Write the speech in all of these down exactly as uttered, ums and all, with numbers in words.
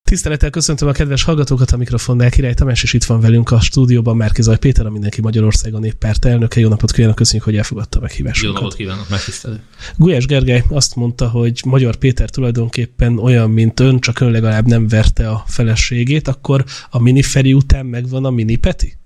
Tisztelettel köszöntöm a kedves hallgatókat, a mikrofonnál Király Tamás, és itt van velünk a stúdióban Márki-Zay Péter, a Mindenki Magyarország a Néppárt elnöke. Jó napot kívánok, köszönjük, hogy elfogadta a meghívásunkat. Jó napot kívánok, megtisztelő. Gulyás Gergely azt mondta, hogy Magyar Péter tulajdonképpen olyan, mint ön, csak ön legalább nem verte a feleségét, akkor a Mini Feri után megvan a Mini Peti?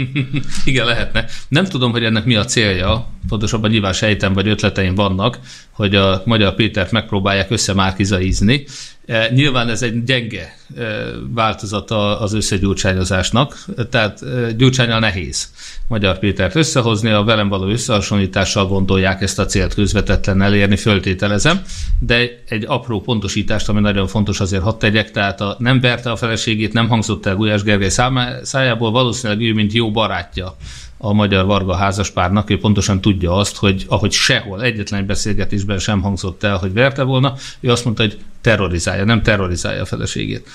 Igen, lehetne. Nem tudom, hogy ennek mi a célja, pontosabban nyilván sejtem vagy ötleteim vannak, hogy a Magyar Pétert megpróbálják összemárkizaizni. E, nyilván ez egy gyenge e, változata az összegyurcsányozásnak, tehát e, Gyurcsánnyal nehéz Magyar Pétert összehozni, a velem való összehasonlítással gondolják ezt a célt közvetetlen elérni, föltételezem, de egy apró pontosítást, ami nagyon fontos, azért hadd tegyek, tehát a, nem verte a feleségét, nem hangzott el Gulyás Gergely számá, szájából, valószínűleg ő, mint jó barátja a Magyar-Varga házaspárnak, ő pontosan tudja azt, hogy ahogy sehol, egyetlen beszélgetésben sem hangzott el, hogy verte volna, ő azt mondta, hogy terrorizálja, nem terrorizálja a feleségét.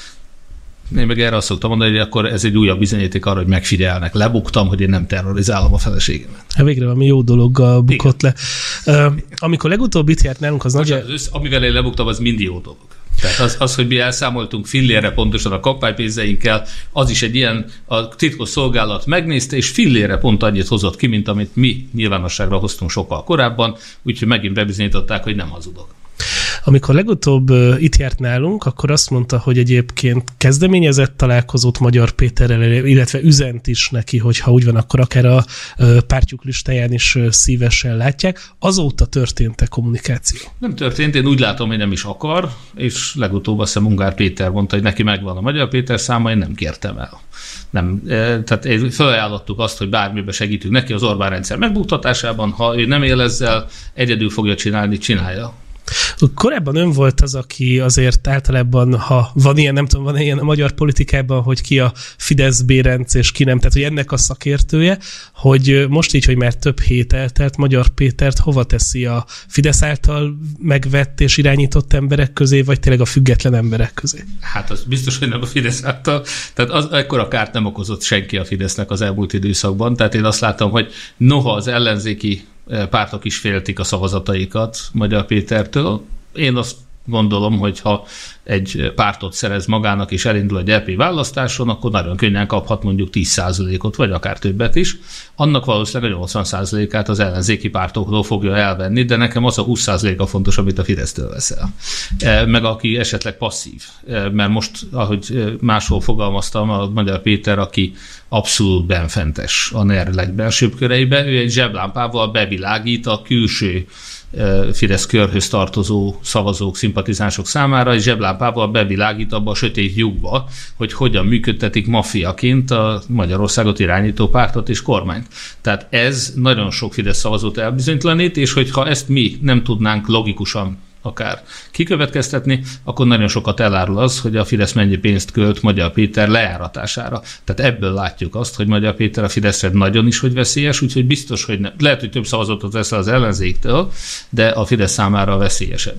Én meg erre azt szoktam mondani, hogy akkor ez egy újabb bizonyíték arra, hogy megfigyelnek. Lebuktam, hogy én nem terrorizálom a feleségemet. Hát végre valami jó dologgal bukott igen. le. Uh, amikor legutóbb itt járt nálunk, az nagy... Az, amivel én lebuktam, az mindig jó dolog. Tehát az, az, hogy mi elszámoltunk fillére pontosan a kampánypénzeinkkel, az is egy ilyen, a titkos szolgálat megnézte, és fillére pont annyit hozott ki, mint amit mi nyilvánosságra hoztunk sokkal korábban, úgyhogy megint bebizonyították, hogy nem hazudok. Amikor legutóbb uh, itt járt nálunk, akkor azt mondta, hogy egyébként kezdeményezett találkozót Magyar Péterrel, illetve üzent is neki, hogyha úgy van, akkor akár a uh, pártjuk listáján is uh, szívesen látják. Azóta történt-e kommunikáció? Nem történt, én úgy látom, hogy nem is akar, és legutóbb azt hiszem Ungár Péter mondta, hogy neki megvan a Magyar Péter száma, én nem kértem el. Nem, tehát felajánlottuk azt, hogy bármiben segítünk neki az Orbán rendszer megbuktatásában, ha ő nem él ezzel, egyedül fogja csinálni, csinálja. Korábban ön volt az, aki azért általában, ha van ilyen, nem tudom, van ilyen a magyar politikában, hogy ki a Fidesz bérenc és ki nem, tehát hogy ennek a szakértője, hogy most így, hogy már több hét eltelt, Magyar Pétert hova teszi, a Fidesz által megvett és irányított emberek közé, vagy tényleg a független emberek közé? Hát az biztos, hogy nem a Fidesz által. Tehát az, ekkora kárt nem okozott senki a Fidesznek az elmúlt időszakban. Tehát én azt látom, hogy noha az ellenzéki pártok is féltik a szavazataikat Magyar Pétertől. Én azt gondolom, hogy ha egy pártot szerez magának és elindul egy é pé választáson, akkor nagyon könnyen kaphat mondjuk tíz százalékot, vagy akár többet is. Annak valószínűleg a nyolcvan százalékát az ellenzéki pártoktól fogja elvenni, de nekem az a húsz százaléka fontos, amit a Fidesztől vesz el. Meg aki esetleg passzív. Mert most, ahogy máshol fogalmaztam, a Magyar Péter, aki abszolút benfentes a NER legbelsőbb köreibe, ő egy zseblámpával bevilágít a külső Fidesz körhöz tartozó szavazók, szimpatizánsok számára, és zseblámpával bevilágít abba a sötét lyukba, hogy hogyan működtetik maffiaként a Magyarországot irányító pártot és kormányt. Tehát ez nagyon sok Fidesz szavazót elbizonytalanít, és hogyha ezt mi nem tudnánk logikusan akár kikövetkeztetni, akkor nagyon sokat elárul az, hogy a Fidesz mennyi pénzt költ Magyar Péter lejáratására. Tehát ebből látjuk azt, hogy Magyar Péter a Fideszre nagyon is, hogy veszélyes, úgyhogy biztos, hogy nem. Lehet, hogy több szavazatot vesz az ellenzéktől, de a Fidesz számára veszélyesebb.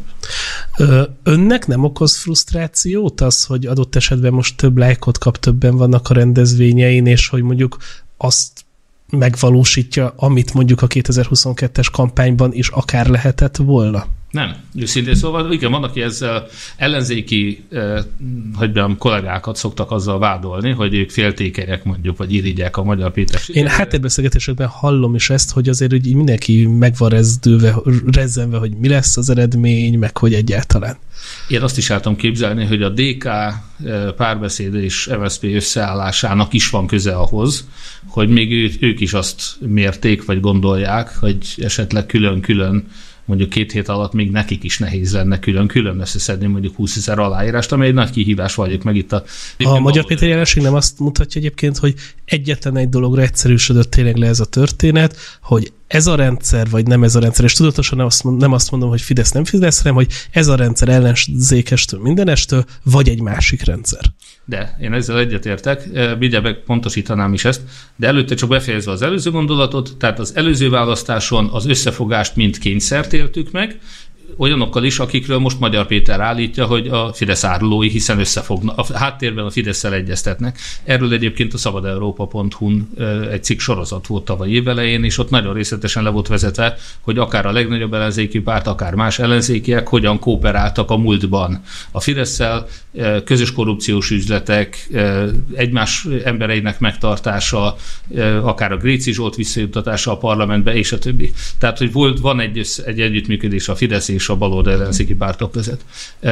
Önnek nem okoz frusztrációt az, hogy adott esetben most több lájkot kap, többen vannak a rendezvényein, és hogy mondjuk azt megvalósítja, amit mondjuk a kétezer-huszonkettes kampányban is akár lehetett volna? Nem. Őszintén szóval, igen, van, aki ezzel ellenzéki eh, hogy mondjam, kollégákat szoktak azzal vádolni, hogy ők féltékenyek mondjuk, vagy irigyek a Magyar Péter. Én háttérbeszélgetésekben hallom is ezt, hogy azért hogy mindenki meg van rezdülve, rezzenve, hogy mi lesz az eredmény, meg hogy egyáltalán. Én azt is álltam képzelni, hogy a dé ká, Párbeszéd és em es zé pé összeállásának is van köze ahhoz, hogy még ő, ők is azt mérték, vagy gondolják, hogy esetleg külön-külön mondjuk két hét alatt még nekik is nehéz lenne külön-külön összeszedni mondjuk húszezer aláírást, amely egy nagy kihívás vagyok meg itt a... A Magyar Péter jelenség nem azt mutatja egyébként, hogy egyetlen egy dologra egyszerűsödött tényleg le ez a történet, hogy ez a rendszer, vagy nem ez a rendszer, és tudatosan nem azt, nem azt mondom, hogy Fidesz nem Fidesz, hanem hogy ez a rendszer ellenzékestől, mindenestől, vagy egy másik rendszer. De én ezzel egyetértek, mindjárt meg pontosítanám is ezt, de előtte csak befejezve az előző gondolatot, tehát az előző választáson az összefogást mind kényszert éltük meg, olyanokkal is, akikről most Magyar Péter állítja, hogy a Fidesz árulói, hiszen összefognak. A háttérben a Fidesszel egyeztetnek. Erről egyébként a szabad európa pont hu-n egy cikk sorozat volt tavaly évelején, és ott nagyon részletesen le volt vezetve, hogy akár a legnagyobb ellenzéki párt, akár más ellenzékiek hogyan kooperáltak a múltban a Fidesszel, közös korrupciós üzletek, egymás embereinek megtartása, akár a Gréci Zsolt visszajuttatása a parlamentbe, és a többi. Tehát, hogy volt, van egy, egy együttműködés a Fidesz és a baloldali ellenzéki pártok között.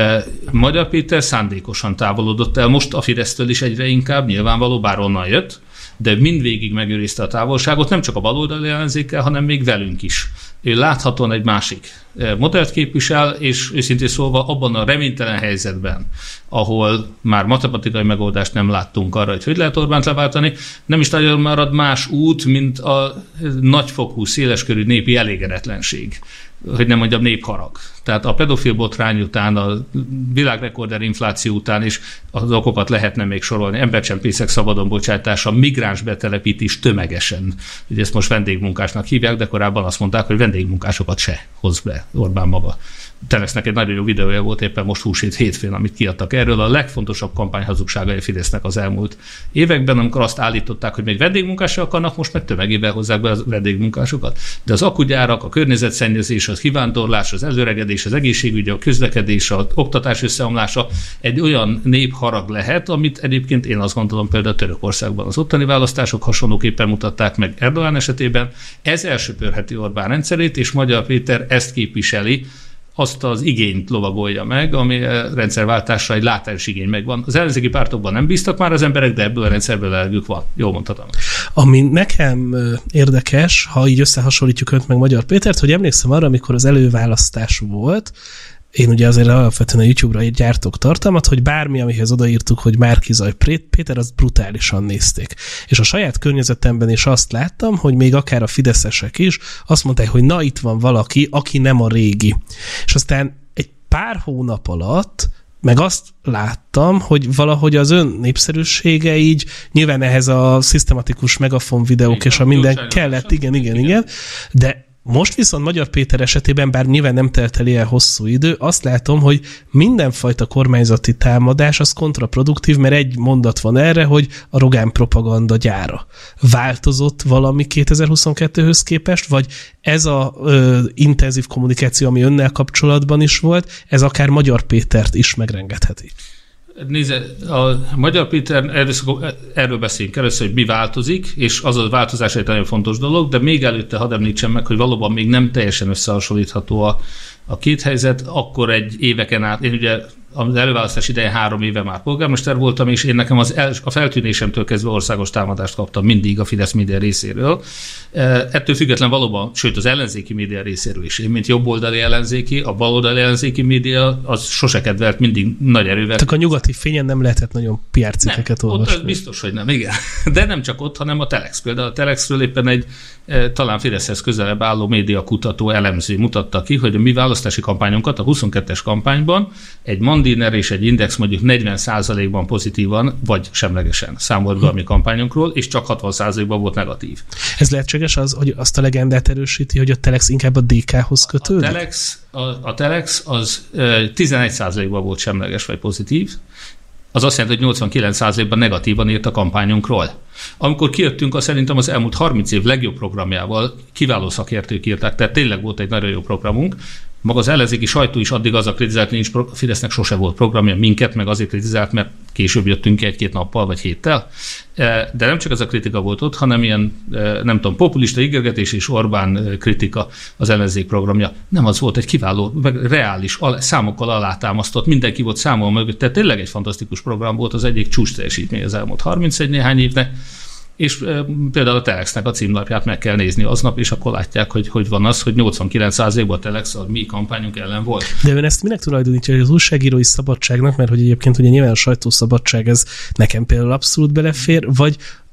Magyar Péter szándékosan távolodott el most a Fidesztől is egyre inkább, nyilvánvaló, bár onnan jött, de mindvégig megőrizte a távolságot, nem csak a baloldali ellenzékkel, hanem még velünk is. Ő láthatóan egy másik modellt képvisel, és őszintén szólva abban a reménytelen helyzetben, ahol már matematikai megoldást nem láttunk arra, hogy hogy lehet Orbánt leváltani, nem is nagyon marad más út, mint a nagyfokú, széleskörű népi elégedetlenség, hogy nem mondjam népharag. Tehát a pedofil botrány után, a világrekorder infláció után is az okokat lehetne még sorolni. Embercsempészek szabadon bocsátása, migráns betelepítés tömegesen. Ugye ezt most vendégmunkásnak hívják, de korábban azt mondták, hogy vendégmunkásokat se hoz be Orbán maga. Telexnek egy nagyon jó videója volt éppen most húsvét hétfőn, amit kiadtak erről. A legfontosabb kampányhazugságai a Fidesznek az elmúlt években, amikor azt állították, hogy még vendégmunkásra akarnak, most meg tömegében hozzák be a vendégmunkásokat. De az akkugyárak, a környezetszennyezés, a kivándorlás, az előregedés, az egészségügy, a közlekedés, az oktatás összeomlása egy olyan népharag lehet, amit egyébként én azt gondolom például Törökországban az ottani választások hasonlóképpen mutatták meg Erdogan esetében. Ez elsöpörheti Orbán rendszerét, és Magyar Péter ezt képviseli, azt az igényt lovagolja meg, ami a rendszerváltásra egy látás igény megvan. Az ellenzéki pártokban nem bíztak már az emberek, de ebből a rendszerből elegük van. Jól mondhatom. Ami nekem érdekes, ha így összehasonlítjuk önt meg Magyar Pétert, hogy emlékszem arra, amikor az előválasztás volt, én ugye azért alapvetően a YouTube-ra gyártok tartalmat, hogy bármi, amihez odaírtuk, hogy Márki-Zay Péter, azt brutálisan nézték. És a saját környezetemben is azt láttam, hogy még akár a fideszesek is azt mondták, hogy na, itt van valaki, aki nem a régi. És aztán egy pár hónap alatt meg azt láttam, hogy valahogy az ön népszerűsége így, nyilván ehhez a szisztematikus megafon videók igen, és a minden kellett, igen, igen, igen, igen, de most viszont Magyar Péter esetében, bár nyilván nem telt el ilyen hosszú idő, azt látom, hogy mindenfajta kormányzati támadás az kontraproduktív, mert egy mondat van erre, hogy a Rogán propaganda gyára. Változott valami kétezer-huszonkettőhöz képest, vagy ez a ö, intenzív kommunikáció, ami önnel kapcsolatban is volt, ez akár Magyar Pétert is megrengetheti? Nézze, a Magyar Péter, erről beszélünk először, hogy mi változik, és az a változás egy nagyon fontos dolog, de még előtte hadd említsem meg, hogy valóban még nem teljesen összehasonlítható a, a két helyzet. Akkor egy éveken át, én ugye az előválasztás idején három éve már polgármester voltam, és én nekem az el, a feltűnésemtől kezdve országos támadást kaptam mindig a Fidesz média részéről. Ettől független valóban, sőt az ellenzéki média részéről is. Én, mint jobboldali ellenzéki, a baloldali ellenzéki média, az sose kedvelt, mindig nagy erővel. Tehát a Nyugati Fényen nem lehetett nagyon pé er cikkeket olvasni. Ott biztos, hogy nem, igen. De nem csak ott, hanem a Telex. Például a Telexről éppen egy talán Fideszhez közelebb álló médiakutató elemző mutatta ki, hogy a mi választási kampányunkat, a huszonkettes kampányban egy Mandiner és egy Index mondjuk negyven százalékban pozitívan, vagy semlegesen számolt be a mi kampányunkról, és csak hatvan százalékban volt negatív. Ez lehetséges az, hogy azt a legendát erősíti, hogy a Telex inkább a dé ká-hoz kötődik? A Telex, a, a Telex az tizenegy százalékban volt semleges vagy pozitív, az azt jelenti, hogy nyolcvankilenc százalékban negatívan írt a kampányunkról. Amikor kijöttünk, azt szerintem az elmúlt harminc év legjobb programjával kiváló szakértők írták, tehát tényleg volt egy nagyon jó programunk. Maga az ellenzéki sajtó is addig az a kritizált, nincs a Fidesznek sose volt programja, minket meg azért kritizált, mert később jöttünk egy-két nappal vagy héttel. De nem csak ez a kritika volt ott, hanem ilyen, nem tudom, populista ígérgetés és Orbán kritika az ellenzék programja. Nem az volt, egy kiváló, reális, számokkal alátámasztott, mindenki volt számol mögött, tehát tényleg egy fantasztikus program volt, az egyik csúcs teljesítmény az elmúlt harmincegy néhány évnek. És e, például a Telexnek a címlapját meg kell nézni aznap, és akkor látják, hogy hogy van az, hogy nyolcvankilenc százalékban a Telex a mi kampányunk ellen volt. De ön ezt minek tulajdonítja, hogy az újságírói szabadságnak, mert hogy egyébként ugye nyilván a sajtószabadság ez nekem például abszolút belefér, vagy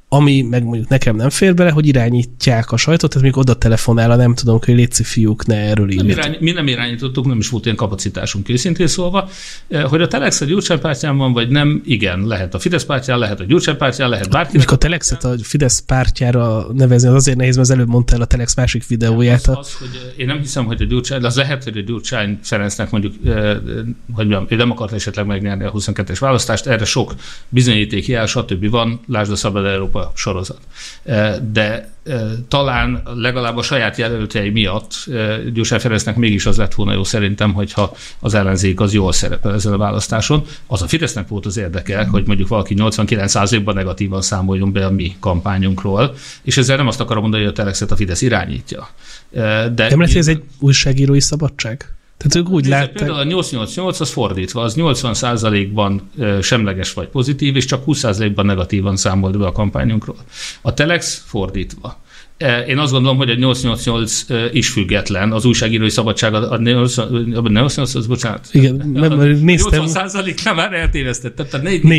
ami meg mondjuk nekem nem fér bele, hogy irányítják a sajtót, tehát mondjuk oda telefonál, nem tudom, hogy létszi fiúk, ne erről írjatok. Irány, mi nem irányítottuk, nem is volt ilyen kapacitásunk, őszintén szólva. Hogy a Telex a Gyurcsány pártján van, vagy nem, igen, lehet a Fidesz pártján, lehet a Gyurcsány pártján, lehet bárki. Mikor a Telexet a Fidesz pártjára nevezni, az azért nehéz, mert az előbb mondtál a Telex másik videóját. Az, az, hogy én nem hiszem, hogy a Gyurcsány, az lehet, hogy a Gyurcsány Ferencnek mondjuk, hogy ő nem akart esetleg megnyerni a huszonkettes választást, erre sok bizonyíték jel, stb. Van, lásd a Szabad Európa sorozat. De talán legalább a saját jelöltjei miatt Gyurcsány Ferencnek mégis az lett volna jó szerintem, hogyha az ellenzék az jól szerepel ezen a választáson. Az a Fidesznek volt az érdeke, hogy mondjuk valaki nyolcvankilenc százalékban negatívan számoljon be a mi kampányunkról, és ezzel nem azt akarom mondani, hogy a Telexet a Fidesz irányítja. De nem lesz, ez egy újságírói szabadság? Tehát ők úgy látták. Például a nyolc nyolc nyolc az fordítva, az nyolcvan százalékban semleges vagy pozitív, és csak húsz százalékban negatívan számolt be a kampányunkról. A Telex fordítva. Én azt gondolom, hogy a nyolc nyolc nyolc is független, az újságírói szabadság, a nyolc nyolc nyolc, az bocsánat. Igen, mert néztem. nyolcvan százaléknál már eltévesztett. Tehát a négy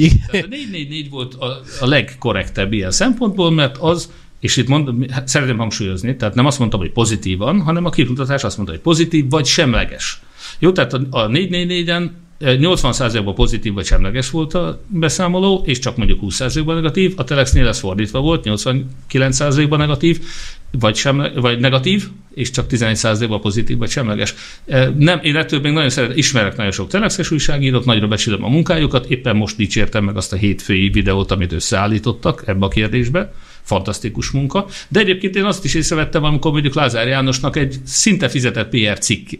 négy négy volt a, a legkorrektebb ilyen szempontból, mert az, és itt mondom, szeretném hangsúlyozni, tehát nem azt mondtam, hogy pozitívan, hanem a kimutatás azt mondta, hogy pozitív vagy semleges. Jó, tehát a négy négy négyen nyolcvan százalékban pozitív vagy semleges volt a beszámoló, és csak mondjuk húsz százalékban negatív, a Telexnél ez fordítva volt, nyolcvankilenc százalékban negatív, vagy, semle, vagy negatív, és csak tizenegy százalékban pozitív vagy semleges. Nem, én ettől még nagyon szeret, ismerek nagyon sok telexes újságírót, nagyra becsülöm a munkájukat, éppen most dicsértem meg azt a hétfői videót, amit összeállítottak ebbe a kérdésbe. Fantasztikus munka. De egyébként én azt is észrevettem, amikor mondjuk Lázár Jánosnak egy szinte fizetett pé er cikk,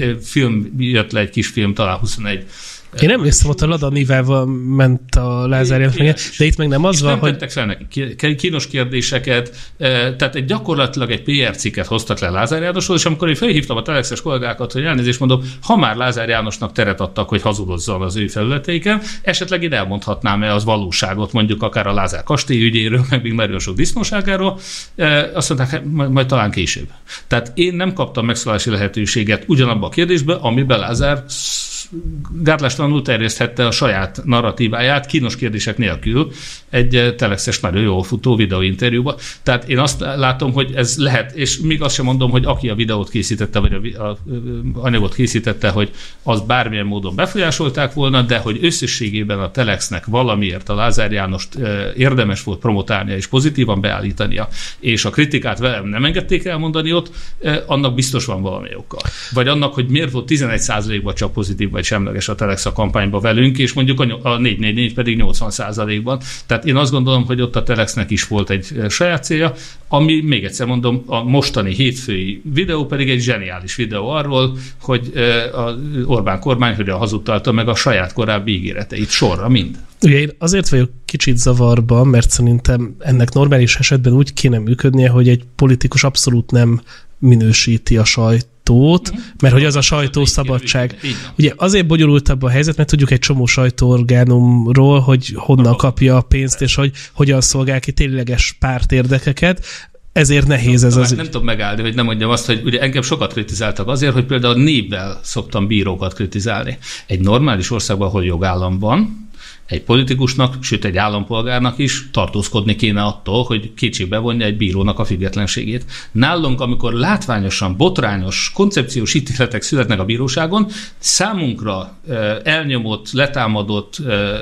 film jött le, egy kis film, talán huszonegy. Én emlékszem, ott a Lada Nivával ment a Lázár János, de itt meg nem az van, nem hogy... tettek fel neki kínos kérdéseket, tehát egy gyakorlatilag egy pé er cikket hoztak le Lázár Jánosról, és amikor én felhívtam a telexes kollégákat, hogy elnézést mondom, ha már Lázár Jánosnak teret adtak, hogy hazudozzon az ő felületeiken, esetleg én elmondhatnám-e az valóságot, mondjuk akár a Lázár kastély ügyéről, meg még nagyon sok disznóságáról, azt mondták, majd, majd talán később. Tehát én nem kaptam megszólalási lehetőséget ugyanabba a kérdésbe, amiben Lázár gátlástalanul terjeszthette a saját narratíváját kínos kérdések nélkül egy telexes nagyon jól futó videóinterjúba. Tehát én azt látom, hogy ez lehet, és még azt sem mondom, hogy aki a videót készítette, vagy a, a, a anyagot készítette, hogy az bármilyen módon befolyásolták volna, de hogy összességében a Telexnek valamiért a Lázár Jánost e, érdemes volt promotálnia és pozitívan beállítania, és a kritikát velem nem engedték elmondani ott, e, annak biztos van valami oka. Vagy annak, hogy miért volt tizenegy százalékban csak pozitív vagy semleges a Telex a kampányba velünk, és mondjuk a négy négy négy pedig nyolcvan százalékban. Tehát én azt gondolom, hogy ott a Telexnek is volt egy saját célja, ami, még egyszer mondom, a mostani hétfői videó pedig egy zseniális videó arról, hogy az Orbán kormány hogyan hazudtalta meg a saját korábbi ígéreteit sorra mind. Ugye én azért vagyok kicsit zavarban, mert szerintem ennek normális esetben úgy kéne működnie, hogy egy politikus abszolút nem minősíti a sajtót, mert hogy az a sajtószabadság. Ugye azért bonyolultabb a helyzet, mert tudjuk egy csomó sajtóorgánumról, hogy honnan kapja a pénzt, és hogy hogyan szolgál ki tényleges pártérdekeket. Ezért nehéz ez az... Nem tudom megállni, hogy nem mondjam azt, hogy ugye engem sokat kritizáltak azért, hogy például névvel szoktam bírókat kritizálni. Egy normális országban, ahol jogállam van, egy politikusnak, sőt egy állampolgárnak is tartózkodni kéne attól, hogy kétségbe vonja egy bírónak a függetlenségét. Nálunk, amikor látványosan, botrányos, koncepciós ítéletek születnek a bíróságon, számunkra elnyomott, letámadott,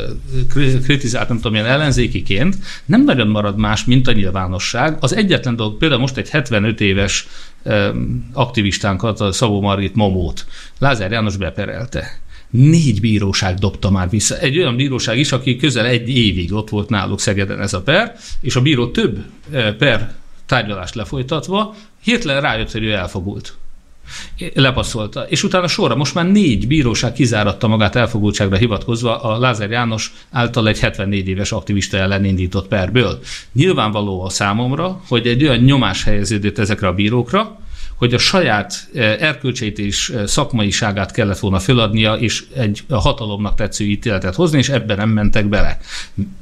kritizált, nem tudom, ilyen ellenzékiként nem nagyon marad más, mint a nyilvánosság. Az egyetlen dolog, például most egy hetvenöt éves aktivistánkat, a Szabó Margit Momót Lázár János beperelte. Négy bíróság dobta már vissza. Egy olyan bíróság is, aki közel egy évig ott volt náluk Szegeden ez a per, és a bíró több per tárgyalást lefolytatva hirtelen rájött, hogy ő elfogult. Lepasszolta. És utána sorra most már négy bíróság kizáratta magát elfogultságra hivatkozva a Lázár János által egy hetvennégy éves aktivista ellen indított perből. Nyilvánvaló a számomra, hogy egy olyan nyomás helyeződött ezekre a bírókra, hogy a saját erkölcseit és szakmaiságát kellett volna föladnia, és egy a hatalomnak tetsző ítéletet hozni, és ebben nem mentek bele.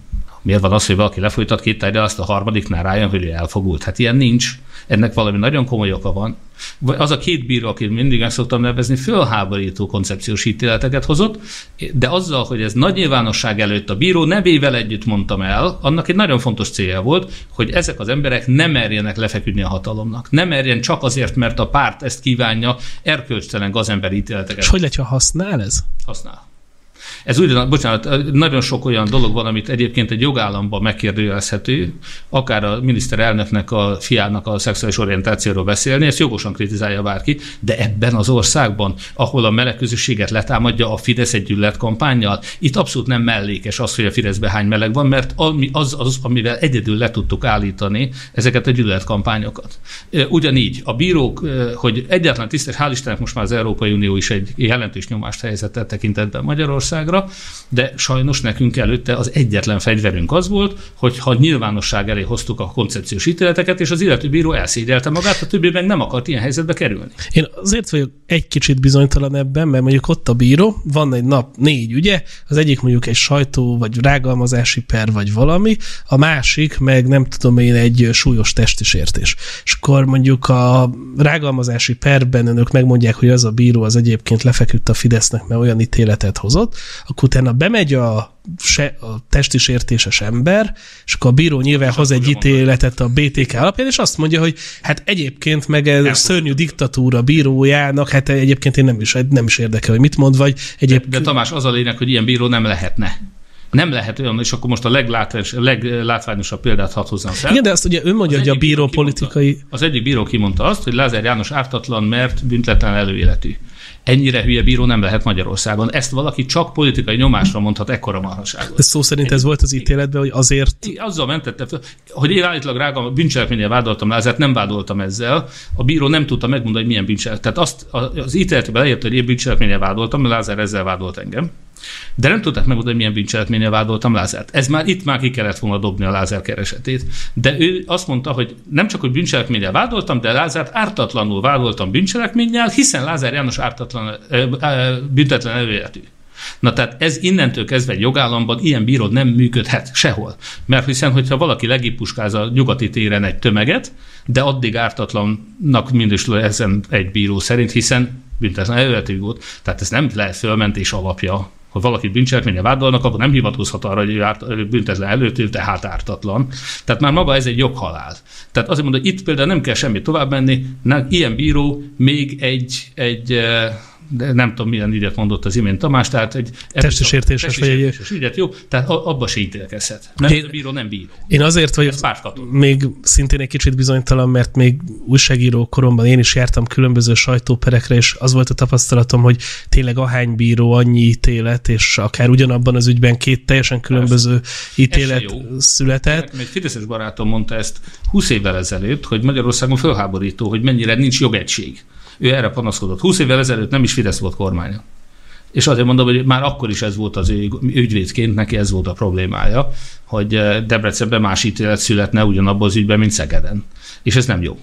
Miért van az, hogy valaki lefolytat két tárgyal, azt a harmadiknál rájön, hogy ő elfogult? Hát ilyen nincs. Ennek valami nagyon komoly oka van. Az a két bíró, akit mindig meg szoktam nevezni, fölháborító koncepciós ítéleteket hozott, de azzal, hogy ez nagy nyilvánosság előtt a bíró nevével együtt mondtam el, annak egy nagyon fontos célja volt, hogy ezek az emberek nem merjenek lefeküdni a hatalomnak. Nem merjen csak azért, mert a párt ezt kívánja, erkölcstelen gazemberi ítéleteket. És hogy lehet, ha használ ez? Használ. Ez ugyan, bocsánat, nagyon sok olyan dolog van, amit egyébként egy jogállamban megkérdőjelezhető, akár a miniszterelnöknek a fiának a szexuális orientációról beszélni, ezt jogosan kritizálja bárki, de ebben az országban, ahol a meleg közösséget letámadja a Fidesz egy gyűlöletkampánnyal, itt abszolút nem mellékes az, hogy a Fideszben hány meleg van, mert az, az, amivel egyedül le tudtuk állítani ezeket a gyűlöletkampányokat. Ugyanígy a bírók, hogy egyáltalán tisztes, hál' Istennek most már az Európai Unió is egy jelentős nyomást helyzetett tekintetben Magyarországra, de sajnos nekünk előtte az egyetlen fegyverünk az volt, hogy ha nyilvánosság elé hoztuk a koncepciós ítéleteket, és az illető bíró elszégyelte magát, a többi meg nem akart ilyen helyzetbe kerülni. Én azért vagyok egy kicsit bizonytalan ebben, mert mondjuk ott a bíró, van egy nap négy ügye, az egyik mondjuk egy sajtó, vagy rágalmazási per, vagy valami, a másik meg nem tudom én egy súlyos testi sértés. És akkor mondjuk a rágalmazási perben önök megmondják, hogy az a bíró az egyébként lefeküdt a Fidesznek, mert olyan ítéletet hozott, akkor utána bemegy a, se, a testi sértéses ember, és akkor a bíró nyilván hoz egy ítéletet a bé té ká alapján, és azt mondja, hogy hát egyébként meg ez szörnyű diktatúra bírójának, hát egyébként én nem is, nem is érdekel, hogy mit mond, vagy egyébként... De, de Tamás, az a lényeg, hogy ilyen bíró nem lehetne. Nem lehet olyan, és akkor most a leglátványosabb példát hadd hozzam fel. Igen, de azt ugye ön mondja, hogy a bíró politikai... Kimondta, az egyik bíró kimondta azt, hogy Lázár János ártatlan, mert büntetlen előéletű. Ennyire hülye bíró nem lehet Magyarországon. Ezt valaki csak politikai nyomásra mondhat, ekkora marhaságot. De szó szerint ez volt az ítéletben, hogy azért... Azzal mentette fel, hogy én állítólag rága bűncselekménnyel vádoltam Lázárt, nem vádoltam ezzel. A bíró nem tudta megmondani, hogy milyen bűncselekmény. Tehát azt az ítéletben leírta, hogy én bűncselekménnyel vádoltam, Lázár ezzel vádolt engem. De nem tudták megmondani, hogy milyen bűncselekménnyel vádoltam Lázárt. Ez már itt már ki kellett volna dobni a Lázár keresetét. De ő azt mondta, hogy nem csak, hogy bűncselekménnyel vádoltam, de Lázárt ártatlanul vádoltam bűncselekménnyel, hiszen Lázár János ártatlan, büntetlen előéletű. Na tehát ez innentől kezdve egy jogállamban ilyen bíró nem működhet sehol. Mert hiszen, hogyha valaki legipuskáz a nyugati téren egy tömeget, de addig ártatlannak minősül ezen egy bíró szerint, hiszen büntetlen előéletű volt. Tehát ez nem lehet fölmentés alapja. Ha valakit bűncselekménnyel vádolnak, akkor nem hivatkozhat arra, hogy árt, büntetlen előtt, tehát ártatlan. Tehát már maga ez egy joghalál. Tehát azért mondom, hogy itt például nem kell semmit tovább menni, ilyen bíró még egy, egy de nem tudom, milyen ügyet mondott az imént Tamás, tehát egy testi sértéses vagy egy ügyet, jó, tehát abba se ítélkezhet. Mert én, a bíró nem bíró. Én azért vagyok még szintén egy kicsit bizonytalan, mert még újságíró koromban én is jártam különböző sajtóperekre, és az volt a tapasztalatom, hogy tényleg ahány bíró, annyi ítélet, és akár ugyanabban az ügyben két teljesen különböző Persze. ítélet született. Egy fideszes barátom mondta ezt húsz évvel ezelőtt, hogy Magyarországon fölháborító, hogy mennyire nincs jogegység. Ő erre panaszkodott. húsz évvel ezelőtt nem is Fidesz volt kormánya. És azért mondom, hogy már akkor is ez volt az ő ügyvédként, neki ez volt a problémája, hogy Debrecenben más ítélet születne ugyanabban az ügyben, mint Szegeden. És ez nem jó.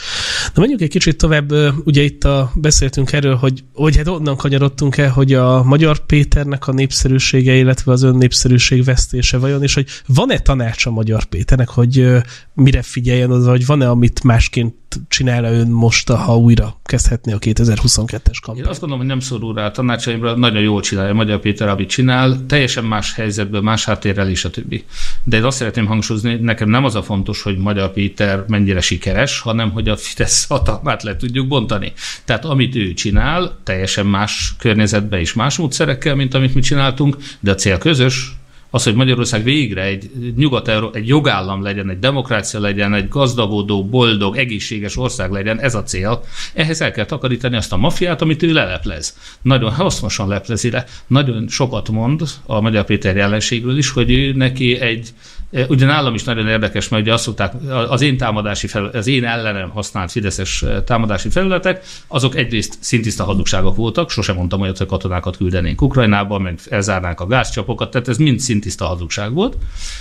Na menjünk egy kicsit tovább, ugye itt a, beszéltünk erről, hogy, hogy hát onnan kanyarodtunk el, hogy a Magyar Péternek a népszerűsége, illetve az önnépszerűség vesztése vajon, és hogy van-e tanács a Magyar Péternek, hogy mire figyeljen oda, vagy van-e, amit másként csinálna ön most, ha újra kezdhetné a kétezer-huszonkettes kampányt? Én azt gondolom, hogy nem szorul rá a tanácsaimra, nagyon jól csinálja a Magyar Péter, amit csinál, teljesen más helyzetből, más háttérrel és a többi. De én azt szeretném hangsúlyozni, hogy nekem nem az a fontos, hogy Magyar Péter mennyire sikeres, hanem hogy a Fidesz hatalmát le tudjuk bontani. Tehát amit ő csinál, teljesen más környezetben és más módszerekkel, mint amit mi csináltunk, de a cél közös, az, hogy Magyarország végre egy nyugat egy jogállam legyen, egy demokrácia legyen, egy gazdagodó, boldog, egészséges ország legyen, ez a cél. Ehhez el kell takarítani azt a mafiát, amit ő leleplez. Nagyon hasznosan leplezi le. Nagyon sokat mond a Magyar Péter jelenségről is, hogy ő neki egy, ugye nálam is nagyon érdekes, mert ugye azt szokták, az én támadási felület, az én ellenem használt fideszes támadási felületek, azok egyrészt szintiszta hazugságok voltak, sosem mondtam olyat, hogy katonákat küldenénk Ukrajnába, meg elzárnánk a gázcsapokat, tehát ez mind szintiszta hazugság volt.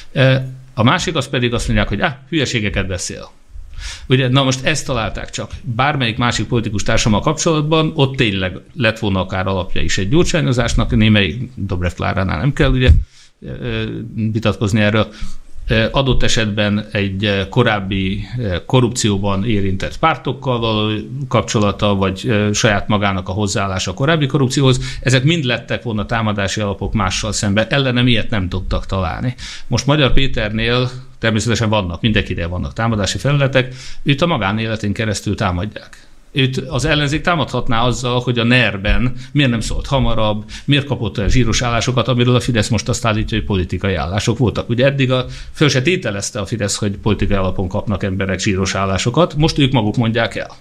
A másik az pedig azt mondják, hogy ah, hülyeségeket beszél. Ugye, na most ezt találták csak. Bármelyik másik politikus társammal kapcsolatban, ott tényleg lett volna akár alapja is egy gyurcsányozásnak, némelyik Dobrev Kláránál nem kell ugye vitatkozni erről, adott esetben egy korábbi korrupcióban érintett pártokkal való kapcsolata, vagy saját magának a hozzáállása a korábbi korrupcióhoz, ezek mind lettek volna támadási alapok mással szemben. Ellenem ilyet nem tudtak találni. Most Magyar Péternél természetesen vannak, mindenkinél vannak támadási felületek, őt a magánéletén keresztül támadják. Őt az ellenzék támadhatná azzal, hogy a NER-ben miért nem szólt hamarabb, miért kapott el zsíros állásokat, amiről a Fidesz most azt állítja, hogy politikai állások voltak. Ugye eddig a, föl se tételezte a Fidesz, hogy politikai alapon kapnak emberek zsíros állásokat, most ők maguk mondják el.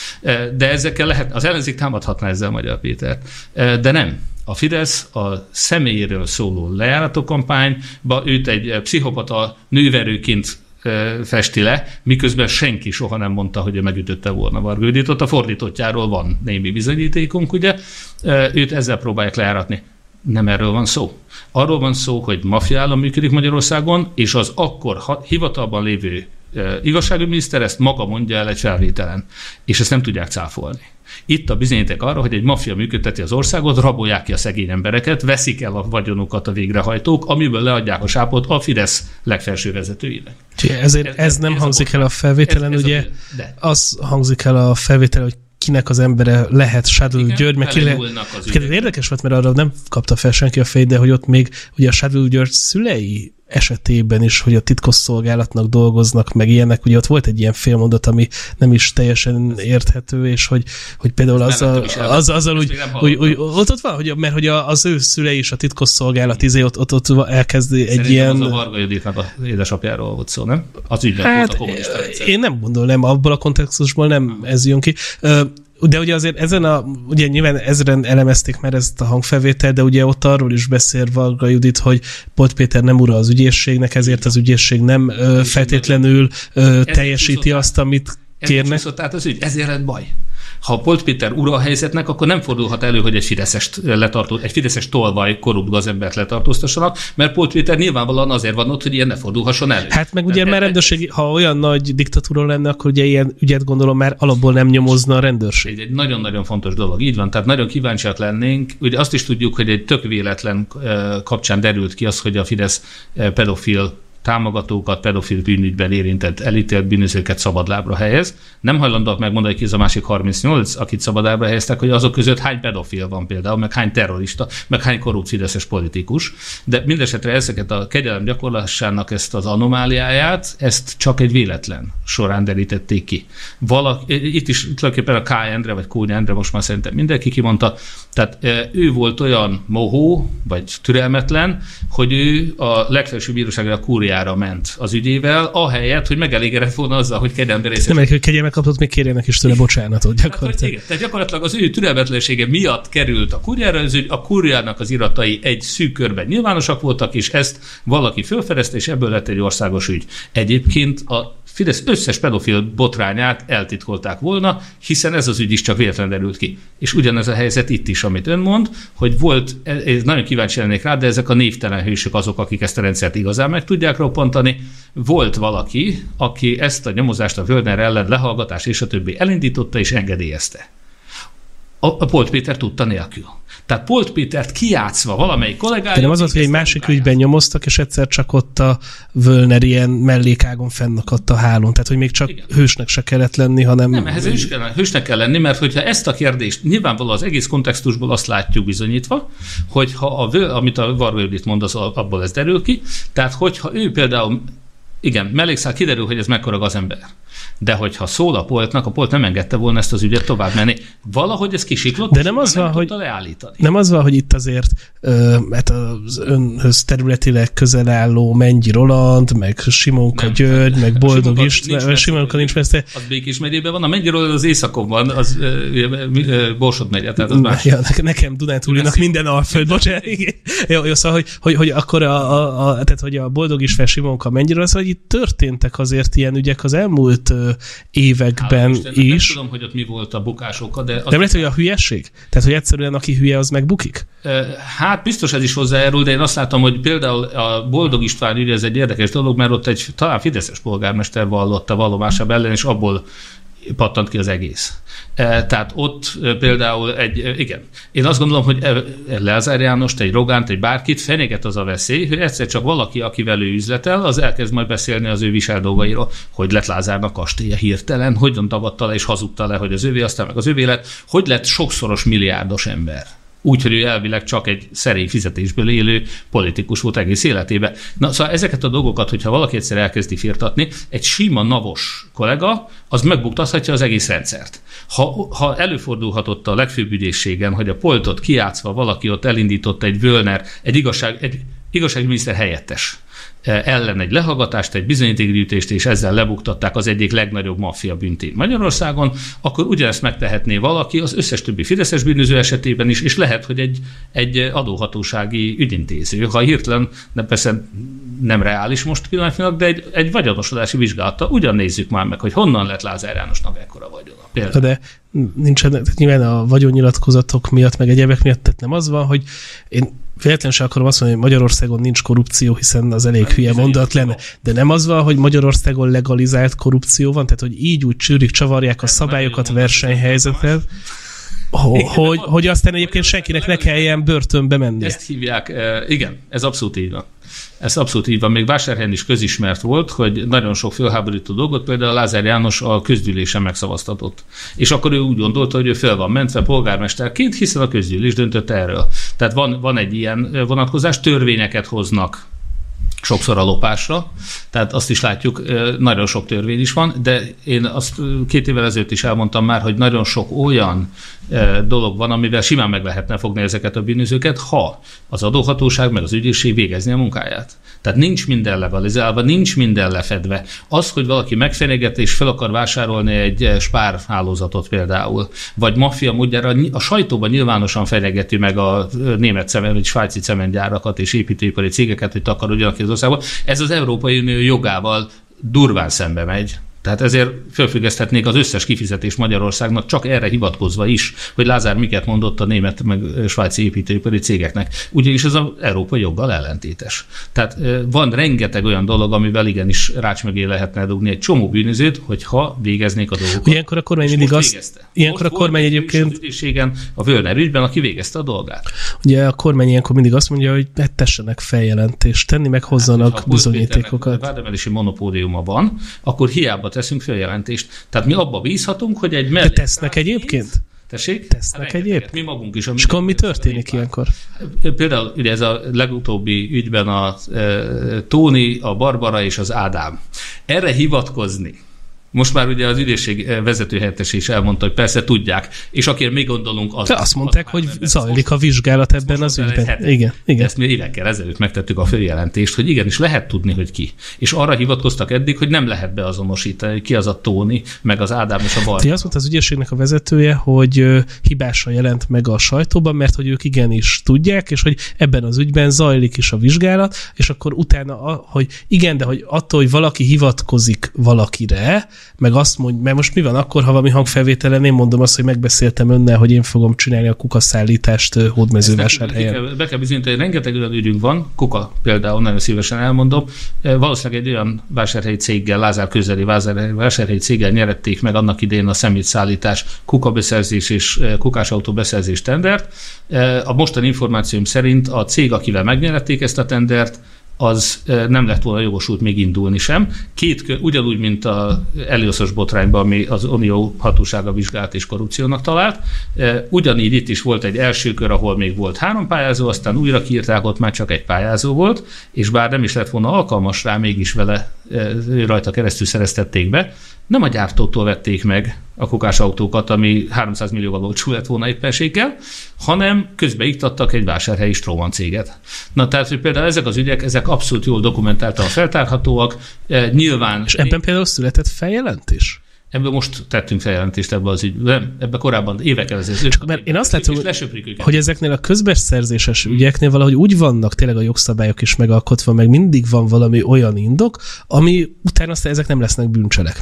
De ezekkel lehet, az ellenzék támadhatná ezzel Magyar Pétert, de nem. A Fidesz a személyéről szóló lejárató-kampányba őt egy pszichopata nőverőként festi le, miközben senki soha nem mondta, hogy ő megütötte volna Varga Juditot. A fordítottjáról van némi bizonyítékunk, ugye? Őt ezzel próbálják lejáratni. Nem erről van szó. Arról van szó, hogy maffia állam működik Magyarországon, és az akkor hivatalban lévő igazságügyminiszter ezt maga mondja el egy felvételen, és ezt nem tudják cáfolni. Itt a bizonyíték arra, hogy egy maffia működteti az országot, rabolják ki a szegény embereket, veszik el a vagyonukat a végrehajtók, amiből leadják a sápot a Fidesz legfelső vezetőinek. Ezért ez, ez nem ez hangzik el a felvételen, ez, ez ugye a, az hangzik el a felvételen, hogy kinek az embere lehet Sadl György, meg ki lehet... Érdekes volt, mert arra nem kapta fel senki a fejét, de hogy ott még ugye a Sadl György szülei esetében is, hogy a titkosszolgálatnak dolgoznak, meg ilyenek, ugye ott volt egy ilyen félmondat, ami nem is teljesen érthető, és hogy, hogy például azzal, az, azzal úgy, úgy, úgy, ott, ott van, hogy, mert hogy az ő szülei is a titkosszolgálat izé, ott, ott, ott elkezdi egy Szerintem ilyen... az a Varga Juditnak az édesapjáról volt szó, nem? Az ügylet hát, volt a kommunista rendszer. Én nem gondolom, abból a kontextusból nem ez jön ki. De ugye azért ezen a, ugye nyilván ezren elemezték már ezt a hangfelvételt, de ugye ott arról is beszél Varga Judit, hogy Polt Péter nem ura az ügyészségnek, ezért az ügyészség nem ö, feltétlenül ö, teljesíti azt, amit kérnek. Ezért tehát az ügy, ezért lett baj. Ha Polt Péter ura a helyzetnek, akkor nem fordulhat elő, hogy egy fideszes, letartó, egy fideszes tolvaj korrupt gazembert letartóztassanak, mert Polt Péter nyilvánvalóan azért van ott, hogy ilyen ne fordulhasson elő. Hát meg ugye már rendőrség, ha olyan nagy diktatúra lenne, akkor ugye ilyen ügyet gondolom már alapból nem nyomozna a rendőrség. Ez egy nagyon-nagyon fontos dolog. Így van, tehát nagyon kíváncsiak lennénk. Ugye azt is tudjuk, hogy egy tök véletlen kapcsán derült ki az, hogy a Fidesz pedofil támogatókat, pedofil bűnügyben érintett, elítélt bűnözőket szabadlábra helyez. Nem hajlandóak megmondani, ki ez a másik harmincnyolc, akit szabadlábra helyeztek, hogy azok között hány pedofil van például, meg hány terrorista, meg hány korrupt fideszes politikus. De mindesetre ezeket a kegyelem gyakorlásának ezt az anomáliáját, ezt csak egy véletlen során derítették ki. Valaki, itt is tulajdonképpen a K. Endre, vagy Kónya Endre, most már szerintem mindenki kimondta, tehát ő volt olyan mohó, vagy türelmetlen, hogy ő a legfelsőbb bíróságra, a Kúriára ment az ügyével, ahelyett, hogy megelégedett volna azzal, hogy kegyelem részes. Nem, hogy kegyelmet kapott, még kérjenek is tőle bocsánatot gyakorlatilag. Hát, igen, tehát gyakorlatilag az ő türelmetlensége miatt került a Kúriára az ügy, a Kúriának az iratai egy szűk körben nyilvánosak voltak, és ezt valaki felfedezte, és ebből lett egy országos ügy. Egyébként a Fidesz összes pedofil botrányát eltitkolták volna, hiszen ez az ügy is csak véletlenül derült ki. És ugyanez a helyzet itt is, amit ön mond, hogy volt, ez nagyon kíváncsi lennék rá, de ezek a névtelen hősök azok, akik ezt a rendszert igazán meg tudják roppantani. Volt valaki, aki ezt a nyomozást a Völner ellen, lehallgatás és a többi elindította és engedélyezte. A, a Polt Péter tudta nélkül. Tehát Polt Pétert kijátszva valamelyik kollégája... De nem az volt, hogy egy másik ügyben nyomoztak, és egyszer csak ott a Völner ilyen mellékágon fennakadt a hálón. Tehát, hogy még csak igen. hősnek se kellett lenni, hanem... Nem, ehhez hős kell, hősnek kell lenni, mert hogyha ezt a kérdést nyilvánvalóan az egész kontextusból azt látjuk bizonyítva, hogy ha a, amit a Varga Judit mond, az abból ez derül ki, tehát hogyha ő például, igen, mellékszál kiderül, hogy ez mekkora gazember. De hogyha szól a Poltnak, a Polt nem engedte volna ezt az ügyet tovább menni. Valahogy ez kisiklott, de nem az van, hogy leállítani. Nem az van, hogy itt azért mert az önhöz területileg közel álló Mennyi Roland, meg Simonka nem, György, meg Boldog István, Simonka nincs messze. Az Békés megyében van, a Mennyi Roland az északon van, az Borsod megye, tehát az más. Ja, nekem Dunántúlinak minden Alföld, bocsánat. Jó, jó, szóval, hogy, hogy, hogy akkor a, a, a, tehát, hogy a Boldog István, Simonka Mennyi Roland, szóval, hogy itt történtek azért ilyen ügyek az elmúlt években Isten, is. Nem tudom, hogy ott mi volt a bukás oka, de... Nem lehet, hogy a hülyesség? Tehát, hogy egyszerűen aki hülye, az megbukik? Hát biztos ez is hozzájárul, de én azt látom, hogy például a Boldog István ügy, ez egy érdekes dolog, mert ott egy talán fideszes polgármester vallotta vallomásában ellen, és abból pattant ki az egész. Tehát ott például egy, igen, én azt gondolom, hogy Lázár Jánost, egy Rogánt, egy bárkit fenyeget az a veszély, hogy egyszer csak valaki, akivel ő üzletel, az elkezd majd beszélni az ő visel dolgairól, hogy lett Lázárnak kastélya hirtelen, hogyan tagadta le és hazudta le, hogy az övé, aztán meg az övé lett, hogy lett sokszoros milliárdos ember. Úgy, hogy ő elvileg csak egy szerény fizetésből élő politikus volt egész életében. Na, szóval ezeket a dolgokat, hogyha valaki egyszer elkezdi firtatni, egy sima navos kollega, az megbuktathatja az egész rendszert. Ha, ha előfordulhatott a legfőbb ügyészségen, hogy a Poltot kijátszva valaki ott elindított egy Völner, egy, igazság, egy igazságminiszter helyettes ellen egy lehallgatást, egy bizonyítékgyűjtést, és ezzel lebuktatták az egyik legnagyobb maffia bűntét Magyarországon, akkor ugyanezt megtehetné valaki az összes többi fideszes bűnöző esetében is, és lehet, hogy egy, egy adóhatósági ügyintéző, ha hirtelen, de persze nem reális most pillanatnyilag, de egy, egy vagyonosodási vizsgálata, ugyan nézzük már meg, hogy honnan lett Lázár Jánosnak ekkora vagyona. Például. De nincsen, nyilván a vagyonnyilatkozatok miatt, meg egyebek miatt, tehát nem az van, hogy én véletlenül sem akarom azt mondani, hogy Magyarországon nincs korrupció, hiszen az elég hülye mondat lenne. De nem az van, hogy Magyarországon legalizált korrupció van, tehát hogy így úgy csűrik, csavarják a szabályokat, versenyhelyzetet, hogy, hogy aztán egyébként senkinek ne kelljen börtönbe menni. Ezt hívják, igen, ez abszolút így van. Ez abszolút így van. Még Vásárhelyen is közismert volt, hogy nagyon sok fölháborító dolgot például Lázár János a közgyűlésen megszavaztatott. És akkor ő úgy gondolta, hogy ő fel van mentve polgármesterként, hiszen a közgyűlés döntött erről. Tehát van, van egy ilyen vonatkozás, törvényeket hoznak sokszor a lopásra, tehát azt is látjuk, nagyon sok törvény is van, de én azt két évvel ezelőtt is elmondtam már, hogy nagyon sok olyan dolog van, amivel simán meg lehetne fogni ezeket a bűnözőket, ha az adóhatóság meg az ügyészség végezni a munkáját. Tehát nincs minden legalizálva, nincs minden lefedve. Az, hogy valaki megfenyeget és fel akar vásárolni egy spár hálózatot például, vagy maffia módjára a sajtóban nyilvánosan fenyegeti meg a német cement, vagy svájci cementgyárakat és építőipari cégeket, hogy takarodjanak ki az országban. Ez az Európai Unió jogával durván szembe megy. Tehát ezért felfüggeszthetnék az összes kifizetés Magyarországnak csak erre hivatkozva is, hogy Lázár miket mondott a német meg svájci építőipari cégeknek. Ugyanis ez az európai joggal ellentétes. Tehát van rengeteg olyan dolog, amivel igenis rács mögé lehetne dugni egy csomó bűnözőt, hogyha végeznék a dolgokat. Ilyenkor a kormány mindig azt... Ilyenkor a kormány egyébként... A Völner ügyben, aki végezte a dolgát. Ugye a kormány ilyenkor mindig azt mondja, hogy ne tessenek feljelentést tenni, meg hozzanak hát, bizonyítékokat. Ha vádemelési monopóliuma van, akkor hiába teszünk feljelentést. Tehát mi abba bízhatunk, hogy egy mellé... De tesznek egyébként? Tessék? Tesznek hát, egyébként? Mi magunk is. És akkor mi történik ilyenkor? Például ugye ez a legutóbbi ügyben a e, Tóni, a Barbara és az Ádám. Erre hivatkozni. Most már ugye az ügyészség vezetőhelyettese is elmondta, hogy persze tudják, és akire mi gondolunk... Az, De azt mondták, az, hogy zajlik a vizsgálat ebben az ügyben. Igen, igen. Ezt mi évekkel ezelőtt megtettük a följelentést, hogy igenis lehet tudni, hogy ki. És arra hivatkoztak eddig, hogy nem lehet beazonosítani, ki az a Tóni, meg az Ádám és a Barbara. Azt mondta az ügyészségnek a vezetője, hogy hibásan jelent meg a sajtóban, mert hogy ők igenis tudják, és hogy ebben az ügyben zajlik is a vizsgálat, és akkor utána, hogy igen, de hogy attól, hogy valaki hivatkozik valakire, meg azt mondja, mert most mi van akkor, ha valami hangfelvételen én mondom azt, hogy megbeszéltem önnel, hogy én fogom csinálni a kukaszállítást Hódmezővásárhelyen. Be kell bizonyítani, hogy rengeteg olyan ügyünk van, kuka például, nagyon szívesen elmondom, valószínűleg egy olyan vásárhelyi céggel, Lázár közeli vásárhelyi céggel nyerették meg annak idején a szemétszállítás, kukabeszerzés és kukásautó beszerzés tendert. A mostani információim szerint a cég, akivel megnyerették ezt a tendert, az nem lett volna jogosult még indulni sem. Két, ugyanúgy, mint az Elioszos botrányban, ami az Unió hatósága vizsgált és korrupciónak talált. Ugyanígy itt is volt egy első kör, ahol még volt három pályázó, aztán újra kiírták, ott már csak egy pályázó volt, és bár nem is lett volna alkalmas rá, mégis vele rajta keresztül szereztették be. Nem a gyártótól vették meg a kukásautókat, ami háromszáz millióval olcsó lett volna éppenséggel, hanem közbeiktattak egy vásárhelyi Stroman céget. Na tehát, hogy például ezek az ügyek, ezek abszolút jól dokumentáltan feltárhatóak. E, nyilván... És ebben például született feljelentés? Ebben most tettünk feljelentést ebbe az ügyben, ebben korábban évekkel ezelőtt. Mert én azt látom, hogy ezeknél a közbeszerzéses ügyeknél valahogy úgy vannak tényleg a jogszabályok is megalkotva, meg mindig van valami olyan indok, ami utána aztán ezek nem lesznek bűncselekmények.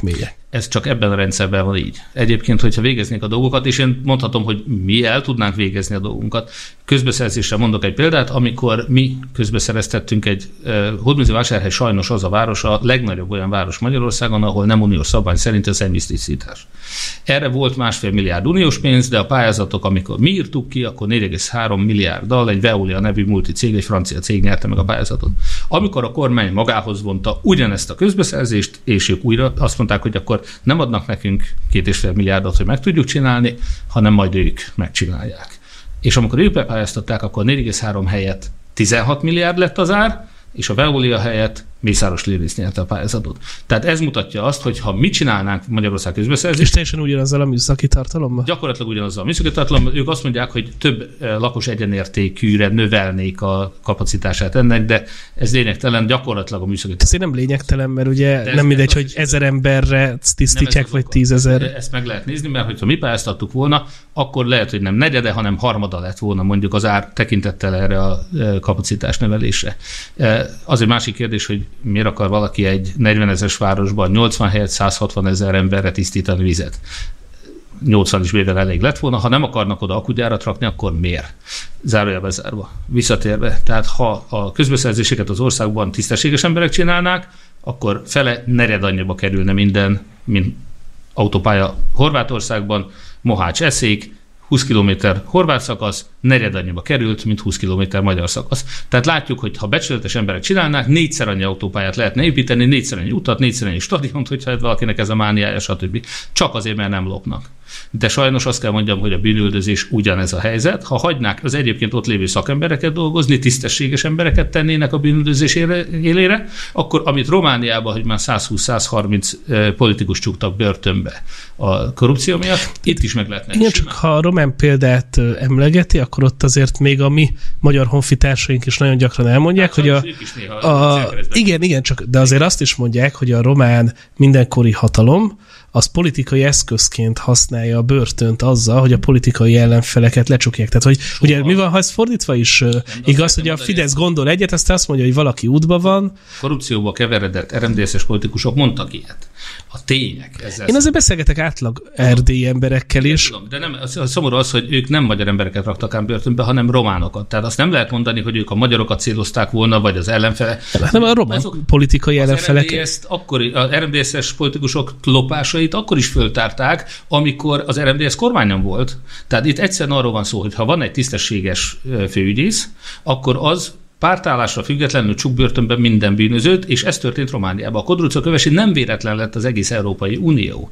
Ez csak ebben a rendszerben van így. Egyébként, hogyha végeznék a dolgokat, és én mondhatom, hogy mi el tudnánk végezni a dolgunkat. Közbeszerzésre mondok egy példát, amikor mi közbeszereztettünk egy eh, Hódmezővásárhely sajnos az a város, a legnagyobb olyan város Magyarországon, ahol nem uniós szabvány szerint a személytisztítás. Erre volt másfél milliárd uniós pénz, de a pályázatok, amikor mi írtuk ki, akkor négy egész három milliárddal egy Veolia nevű multicég, egy francia cég nyerte meg a pályázatot. Amikor a kormány magához vonta ugyanezt a közbeszerzést, és ők újra azt mondták, hogy akkor nem adnak nekünk két és fél milliárdot, hogy meg tudjuk csinálni, hanem majd ők megcsinálják. És amikor ők bepályáztatták, akkor négy egész három helyett tizenhat milliárd lett az ár, és a Veolia helyett Mészáros Lőrinc nyerte a pályázatot. Tehát ez mutatja azt, hogy ha mi csinálnánk Magyarország közbeszerzést... És teljesen ugyanazzal a műszaki tartalommal? Gyakorlatilag ugyanazzal a műszaki tartalommal. Ők azt mondják, hogy több lakos egyenértékűre növelnék a kapacitását ennek, de ez lényegtelen, gyakorlatilag a műszaki tartalom. Ez nem lényegtelen, mert ugye de nem mindegy, hogy ezer emberre tisztítják, vagy tízezer. Ezt meg lehet nézni, mert hogyha mi pályáztattuk volna, akkor lehet, hogy nem negyede, hanem harmada lett volna mondjuk az ár tekintettel erre a kapacitás növelésre. Az egy másik kérdés, hogy miért akar valaki egy negyvenezeres városban nyolcvan helyett száz hatvan ezer emberre tisztítani vizet. nyolcvan is bőven elég lett volna, ha nem akarnak oda akugyárat rakni, akkor miért? Zárója bezárva. Visszatérve. Tehát ha a közbeszerzéseket az országban tisztességes emberek csinálnák, akkor fele nered annyiba kerülne minden, mint autópálya Horvátországban, Mohács-Eszék, húsz kilométer horvát szakasz, negyed annyiba került, mint húsz kilométer magyar szakasz. Tehát látjuk, hogy ha becsületes emberek csinálnák, négyszer annyi autópályát lehetne építeni, négyszer annyi utat, négyszer annyi stadiont, hogyha valakinek ez a mániája, stb. Csak azért, mert nem lopnak. De sajnos azt kell mondjam, hogy a bűnüldözés ugyanez a helyzet. Ha hagynák az egyébként ott lévő szakembereket dolgozni, tisztességes embereket tennének a bűnüldözés élére, akkor amit Romániában, hogy már száz húsz száz harminc politikus csuktak börtönbe a korrupció miatt, itt is meg lehetne. Igen, csak ha a román példát emlegeti, akkor ott azért még a mi magyar honfitársaink is nagyon gyakran elmondják, hát, hogy a, a igen, igen, csak de azért azt is mondják, hogy a román mindenkori hatalom az politikai eszközként használja a börtönt azzal, hogy a politikai ellenfeleket lecsukják. Tehát, hogy Soha. Ugye mi van, ha ez fordítva is nem, igaz, hogy a Fidesz gondol egyet, aztán azt mondja, hogy valaki útban van. Korrupcióba keveredett er em dé es-es politikusok mondtak ilyet. A tények. Ezzel Én azért beszélgetek átlag erdélyi emberekkel is. Tudom, de nem, a szomorú az, hogy ők nem magyar embereket raktak ám börtönbe, hanem románokat. Tehát azt nem lehet mondani, hogy ők a magyarokat célozták volna, vagy az ellenfele. Nem, a román azok, politikai ellenfelek. Az er em dé es-es politikusok lopásait akkor is föltárták, amikor az er em dé es kormány nem volt. Tehát itt egyszerűen arról van szó, hogy ha van egy tisztességes főügyész, akkor az pártállásra függetlenül csuk börtönben minden bűnözőt, és ez történt Romániában. A Kodruca Kövesi nem véletlen lett az egész Európai Unió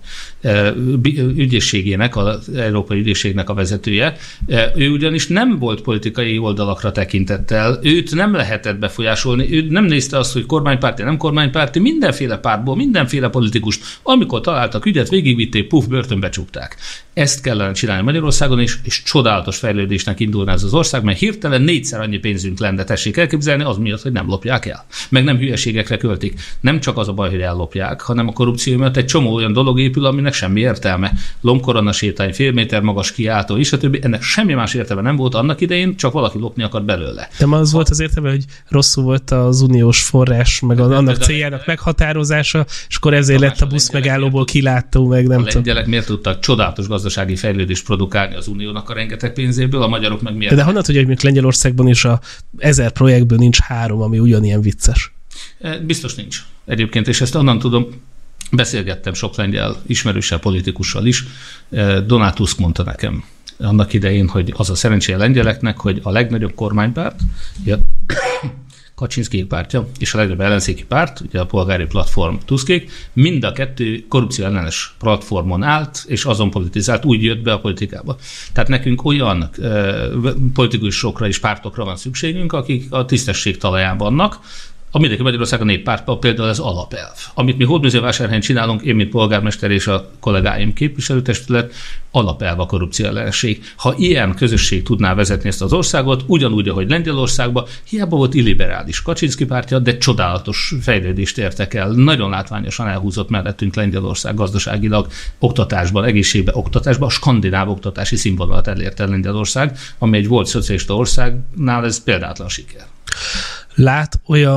ügyészségének, az Európai Ügyészségnek a vezetője. Ő ugyanis nem volt politikai oldalakra tekintettel, őt nem lehetett befolyásolni, ő nem nézte azt, hogy kormánypárti, nem kormánypárti, mindenféle pártból, mindenféle politikust, amikor találtak ügyet, végigvitték, puf, börtönbe csukták. Ezt kellene csinálni Magyarországon is, és csodálatos fejlődésnek indulna ez az ország, mert hirtelen négyszer annyi pénzünk lenne, tessék elképzelni, az miatt, hogy nem lopják el. Meg nem hülyeségekre költik. Nem csak az a baj, hogy ellopják, hanem a korrupció miatt egy csomó olyan dolog épül, aminek semmi értelme. Lombkorona sétány, fél méter magas kiáltó, és a többi. Ennek semmi más értelme nem volt annak idején, csak valaki lopni akart belőle. De az volt az értelme, hogy rosszul volt az uniós forrás, meg az annak céljának meghatározása, és akkor ezért lett a busz megállóból kilátó, meg nem tudom. A lengyelek miért tudtak csodálatos gazdasági fejlődést produkálni az uniónak a rengeteg pénzéből, a magyarok meg miért? De, de honnan tudja, hogy Lengyelországban is a ezer projektből nincs három, ami ugyanilyen vicces? Biztos nincs. Egyébként, és ezt onnan tudom, beszélgettem sok lengyel ismerőssel, politikussal is. Donald Tusk mondta nekem annak idején, hogy az a szerencséje lengyeleknek, hogy a legnagyobb kormánypárt, ja, Kaczynszki pártja és a legnagyobb ellenzéki párt, ugye a polgári platform Tuskék, mind a kettő korrupció ellenes platformon állt, és azon politizált, úgy jött be a politikába. Tehát nekünk olyan e, politikusokra és pártokra van szükségünk, akik a tisztesség talaján vannak. A Mindenki Magyarország a Néppártban például az alapelv. Amit mi Hódmezővásárhelyen csinálunk, én, mint polgármester és a kollégáim képviselőtestület, alapelv a korrupció ellenesség. Ha ilyen közösség tudná vezetni ezt az országot, ugyanúgy, ahogy Lengyelországban, hiába volt illiberális Kaczynszki pártja, de csodálatos fejlődést értek el. Nagyon látványosan elhúzott mellettünk Lengyelország gazdaságilag, oktatásban, egészségben, oktatásban, a skandináv oktatási színvonalat elérte Lengyelország, ami egy volt szocialista országnál, ez példátlan siker. Lát olyan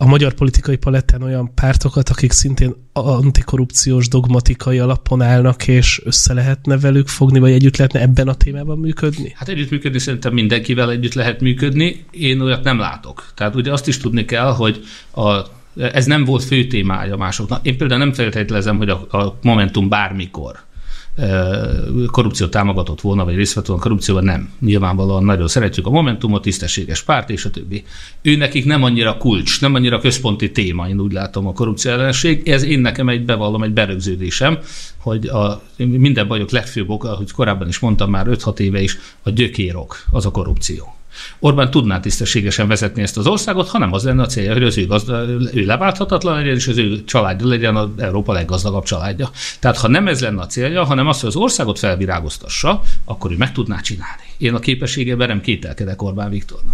a magyar politikai palettán olyan pártokat, akik szintén antikorrupciós dogmatikai alapon állnak, és össze lehetne velük fogni, vagy együtt lehetne ebben a témában működni? Hát együttműködni szerintem mindenkivel együtt lehet működni, én olyat nem látok. Tehát ugye azt is tudni kell, hogy a, ez nem volt fő témája másoknak. Én például nem feltételezem, hogy a, a Momentum bármikor korrupciót támogatott volna, vagy részt vett volna korrupcióban, nem. Nyilvánvalóan nagyon szeretjük a Momentumot, tisztességes párt, és a többi. Ő nekik nem annyira kulcs, nem annyira központi téma, én úgy látom a korrupció ellenség. Ez én nekem egy bevallom, egy berögződésem, hogy a minden bajok legfőbb oka, ahogy korábban is mondtam már öt-hat éve is, a gyökérok, az a korrupció. Orbán tudná tisztességesen vezetni ezt az országot, hanem az lenne a célja, hogy az ő, gazda, ő leválthatatlan legyen, és az ő családja legyen az Európa leggazdagabb családja. Tehát ha nem ez lenne a célja, hanem az, hogy az országot felvirágoztassa, akkor ő meg tudná csinálni. Én a képességében nem kételkedek Orbán Viktornak.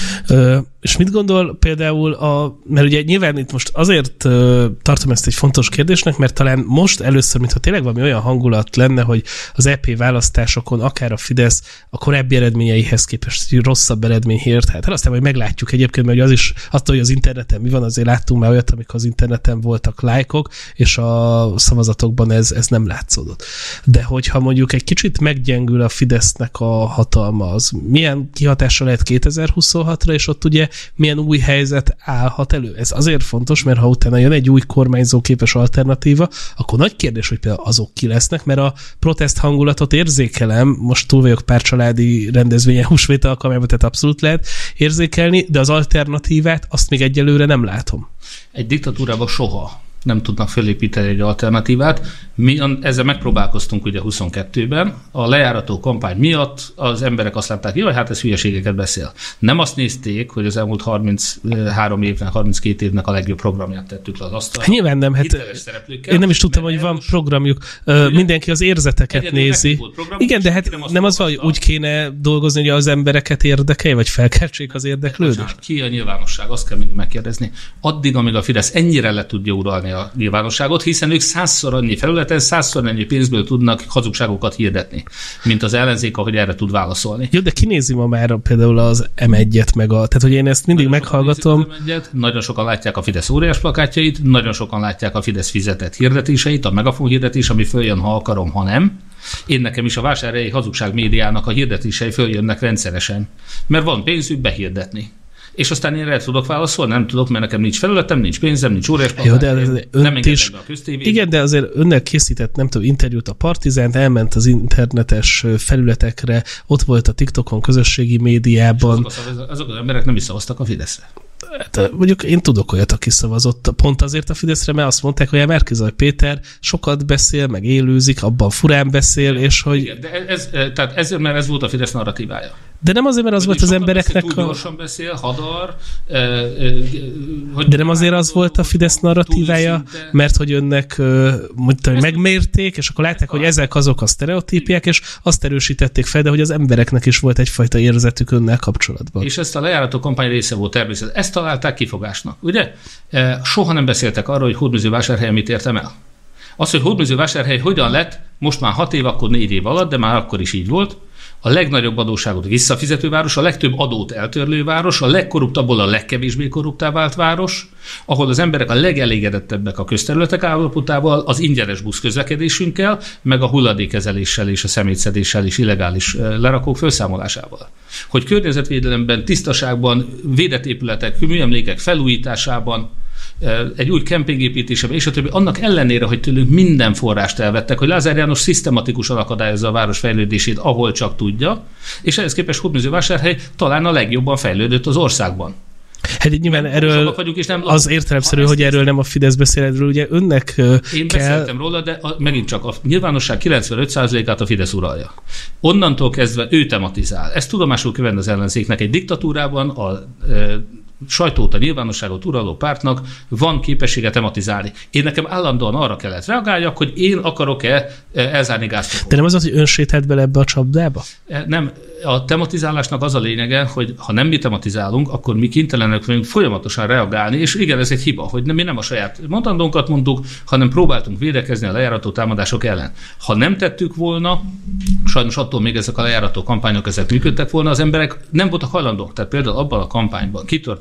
Ö, és mit gondol például, a, mert ugye nyilván itt most azért ö, tartom ezt egy fontos kérdésnek, mert talán most először, mintha tényleg valami olyan hangulat lenne, hogy az é pé választásokon akár a Fidesz a korábbi eredményeihez képest rosszabb eredmény ért. Hát aztán majd meglátjuk egyébként, mert az is attól, hogy az interneten mi van, azért láttunk már olyat, amikor az interneten voltak lájkok, és a szavazatokban ez, ez nem látszódott. De hogyha mondjuk egy kicsit meggyengül a Fidesznek a hatalma, az milyen kihatással lehet kétezer-huszonhatra, és ott ugye milyen új helyzet állhat elő. Ez azért fontos, mert ha utána jön egy új kormányzóképes alternatíva, akkor nagy kérdés, hogy például azok ki lesznek, mert a protest hangulatot érzékelem, most túl vagyok pár családi rendezvényen húsvét alkalmában, tehát abszolút lehet érzékelni, de az alternatívát azt még egyelőre nem látom. Egy diktatúrában soha nem tudnak felépíteni egy alternatívát. Mi ezzel megpróbálkoztunk ugye huszonkettőben. A lejárató kampány miatt az emberek azt látták, hogy hát ez hülyeségeket beszél. Nem azt nézték, hogy az elmúlt harminchárom évnek, harminckét évnek a legjobb programját tettük le az asztalra. Nyilván nem, hát én nem is tudtam, hogy van programjuk. Ugye, mindenki az érzeteket nézi. Igen, de hát nem az van, hogy úgy kéne dolgozni, hogy az embereket érdekelje, vagy felkeltsék az érdeklődést? Ki a nyilvánosság? Azt kell mindig megkérdezni. Addig, amíg a Fidesz ennyire le tudja uralni a nyilvánosságot, hiszen ők százszor annyi felületen, százszor annyi pénzből tudnak hazugságokat hirdetni, mint az ellenzék, ahogy erre tud válaszolni. Jó, de kinézi ma már például az em egyet, meg a... Tehát, hogy én ezt mindig nagyon meghallgatom. Nagyon sokan látják a Fidesz óriás plakátjait, nagyon sokan látják a Fidesz fizetett hirdetéseit, a Megafon hirdetés, ami följön, ha akarom, ha nem. Én nekem is a vásárhelyi hazugság médiának a hirdetései följönnek rendszeresen, mert van pénzük behirdetni. És aztán én erre tudok válaszolni, nem tudok, mert nekem nincs felületem, nincs pénzem, nincs óriás plakát, nem engednek be a köztévét. Igen, de azért önnek készített, nem tudom, interjút a Partizánt, elment az internetes felületekre, ott volt a TikTokon, közösségi médiában. Azok, azok az emberek nem is szavaztak a Fideszre. Hát, mondjuk én tudok olyat, aki szavazott pont azért a Fideszre, mert azt mondták, hogy a Márki-Zay Péter sokat beszél, meg élőzik, abban furán beszél, igen, és hogy... Igen, de ez, tehát ezért, mert ez volt a Fidesz narratívája. De nem azért, mert az hogy volt az embereknek beszél, túl gyorsan beszél, hadar. E, e, hogy de nem azért az volt a Fidesz narratívája, mert hogy önnek mondta, hogy megmérték, és akkor látták, hogy ezek azok a sztereotípiák, és azt erősítették fel, de hogy az embereknek is volt egyfajta érzetük önnel kapcsolatban. És ezt a lejárató kampány része volt természetesen. Ezt találták kifogásnak, ugye? Soha nem beszéltek arról, hogy Hódmezővásárhelyen mit értem el. Az, hogy Hódmezővásárhely hogyan lett, most már hat év, akkor négy év alatt, de már akkor is így volt, a legnagyobb adósságot visszafizető város, a legtöbb adót eltörlő város, a legkorruptabbból a legkevésbé korruptá vált város, ahol az emberek a legelégedettebbek a közterületek állapotával, az ingyenes buszközlekedésünkkel, meg a hulladékkezeléssel és a szemétszedéssel és illegális lerakók felszámolásával. Hogy környezetvédelemben, tisztaságban, védett épületek, műemlékek felújításában, egy új kempingépítésében, és a többi, annak ellenére, hogy tőlünk minden forrást elvettek, hogy Lázár János szisztematikusan akadályozza a város fejlődését, ahol csak tudja, és ehhez képest Hódmezővásárhely talán a legjobban fejlődött az országban. Hát nyilván erről vagyunk, és nem az értelemszerű, hogy erről nem a Fidesz beszél, erről ugye önnek Én kell... beszéltem róla, de a, megint csak a nyilvánosság kilencvenöt százalékát a Fidesz uralja. Onnantól kezdve ő tematizál. Ezt tudomásul kell venni az ellenzéknek. Egy diktatúrában a e, sajtót, a nyilvánosságot uraló pártnak van képessége tematizálni. Én nekem állandóan arra kellett reagáljak, hogy én akarok-e elzárni gáztokon. De nem az az, hogy ön sétált bele ebbe a csapdába? Nem. A tematizálásnak az a lényege, hogy ha nem mi tematizálunk, akkor mi kénytelenek vagyunk folyamatosan reagálni, és igen, ez egy hiba, hogy mi nem a saját mondandónkat mondtuk, hanem próbáltunk védekezni a lejárató támadások ellen. Ha nem tettük volna, sajnos attól még ezek a lejárató kampányok ezek működtek volna, az emberek nem voltak hajlandók. Tehát például abban a kampányban kitört a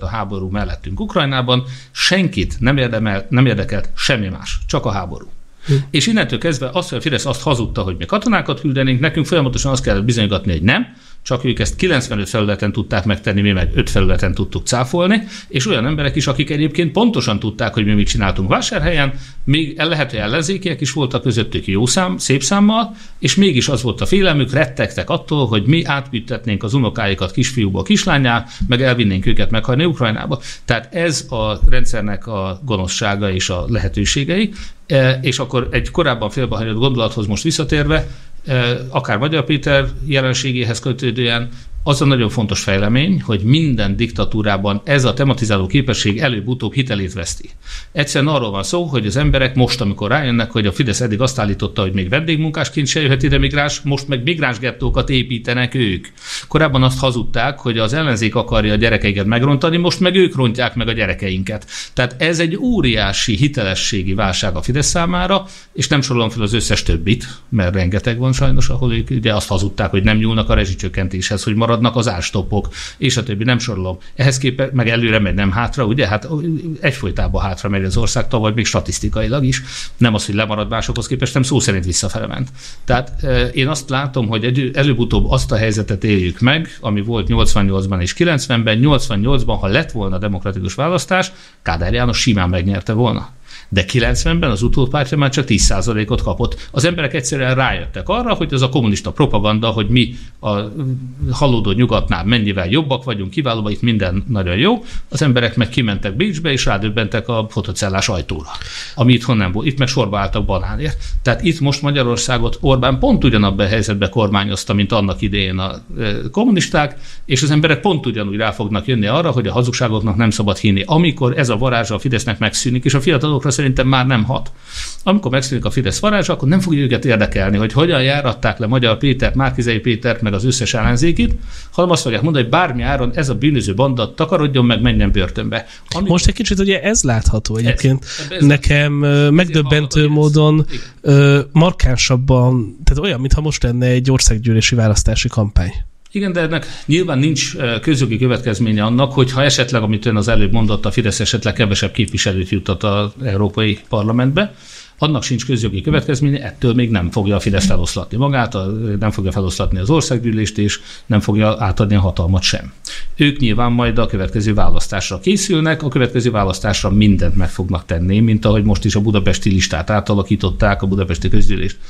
háború mellettünk Ukrajnában, senkit nem, érdemel, nem érdekelt semmi más, csak a háború. Hm. És innentől kezdve azt, hogy a Fidesz azt hazudta, hogy mi katonákat küldenénk, nekünk folyamatosan azt kellett bizonygatni, hogy nem, csak ők ezt kilencvenöt felületen tudták megtenni, mi meg öt felületen tudtuk cáfolni, és olyan emberek is, akik egyébként pontosan tudták, hogy mi mit csináltunk Vásárhelyen, még lehet, hogy ellenzékiek is voltak közöttük jó szám, szép számmal, és mégis az volt a félelmük, rettegtek attól, hogy mi átbüntetnénk az unokáikat kisfiúból kislányá, meg elvinnénk őket meghalni Ukrajnába. Tehát ez a rendszernek a gonoszsága és a lehetőségei, és akkor egy korábban félbehagyott gondolathoz most visszatérve, akár Magyar Péter jelenségéhez kötődően, az a nagyon fontos fejlemény, hogy minden diktatúrában ez a tematizáló képesség előbb-utóbb hitelét veszti. Egyszerűen arról van szó, hogy az emberek most, amikor rájönnek, hogy a Fidesz eddig azt állította, hogy még vendégmunkásként se jöhet ide migráns, most meg migránsgettókat építenek ők. Korábban azt hazudták, hogy az ellenzék akarja a gyerekeiket megrontani, most meg ők rontják meg a gyerekeinket. Tehát ez egy óriási hitelességi válság a Fidesz számára, és nem sorolom fel az összes többit, mert rengeteg van sajnos, ahol ők ugye azt hazudták, hogy nem nyúlnak a rezsicsökkentéshez, hogy maradnak az árstoppok, és a többi, nem sorolom. Ehhez képest meg előre megy, nem hátra, ugye? Hát egyfolytában hátra megy az ország, tavaly még statisztikailag is. Nem az, hogy lemarad másokhoz képest, nem szó szerint visszafele ment. Tehát én azt látom, hogy előbb-utóbb azt a helyzetet éljük meg, ami volt nyolcvannyolcban és kilencvenben. nyolcvannyolcban, ha lett volna demokratikus választás, Kádár János simán megnyerte volna. De kilencvenben az utódpártja már csak tíz százalékot kapott. Az emberek egyszerűen rájöttek arra, hogy ez a kommunista propaganda, hogy mi a halódó nyugatnál mennyivel jobbak vagyunk, kiválóban, itt minden nagyon jó. Az emberek meg kimentek Bécsbe, és rádöbbentek a fotocellás ajtóra, ami itthon nem volt. Itt meg sorba álltak banánért. Tehát itt most Magyarországot Orbán pont ugyanabban a helyzetben kormányozta, mint annak idején a kommunisták, és az emberek pont ugyanúgy rá fognak jönni arra, hogy a hazugságoknak nem szabad hinni. Amikor ez a varázsa a Fidesznek megszűnik, és a fiatalokra szerintem már nem hat. Amikor megszűnik a Fidesz varázsa, akkor nem fogja őket érdekelni, hogy hogyan járatták le Magyar Pétert, Márki-Zay Pétert, meg az összes ellenzékit, hanem azt fogják mondani, hogy bármi áron ez a bűnöző banda takarodjon meg, menjen börtönbe. Amikor... Most egy kicsit ugye ez látható egyébként. Ez, ez Nekem ez megdöbbentő módon ez. markánsabban, tehát olyan, mintha most lenne egy országgyűlési választási kampány. Igen, de ennek nyilván nincs közjogi következménye annak, hogy ha esetleg, amit ön az előbb mondott, a Fidesz esetleg kevesebb képviselőt juttat az Európai Parlamentbe, annak sincs közjogi következménye, ettől még nem fogja a Fidesz feloszlatni magát, nem fogja feloszlatni az országgyűlést, és nem fogja átadni a hatalmat sem. Ők nyilván majd a következő választásra készülnek, a következő választásra mindent meg fognak tenni, mint ahogy most is a budapesti listát átalakították, a budapesti közgyűlést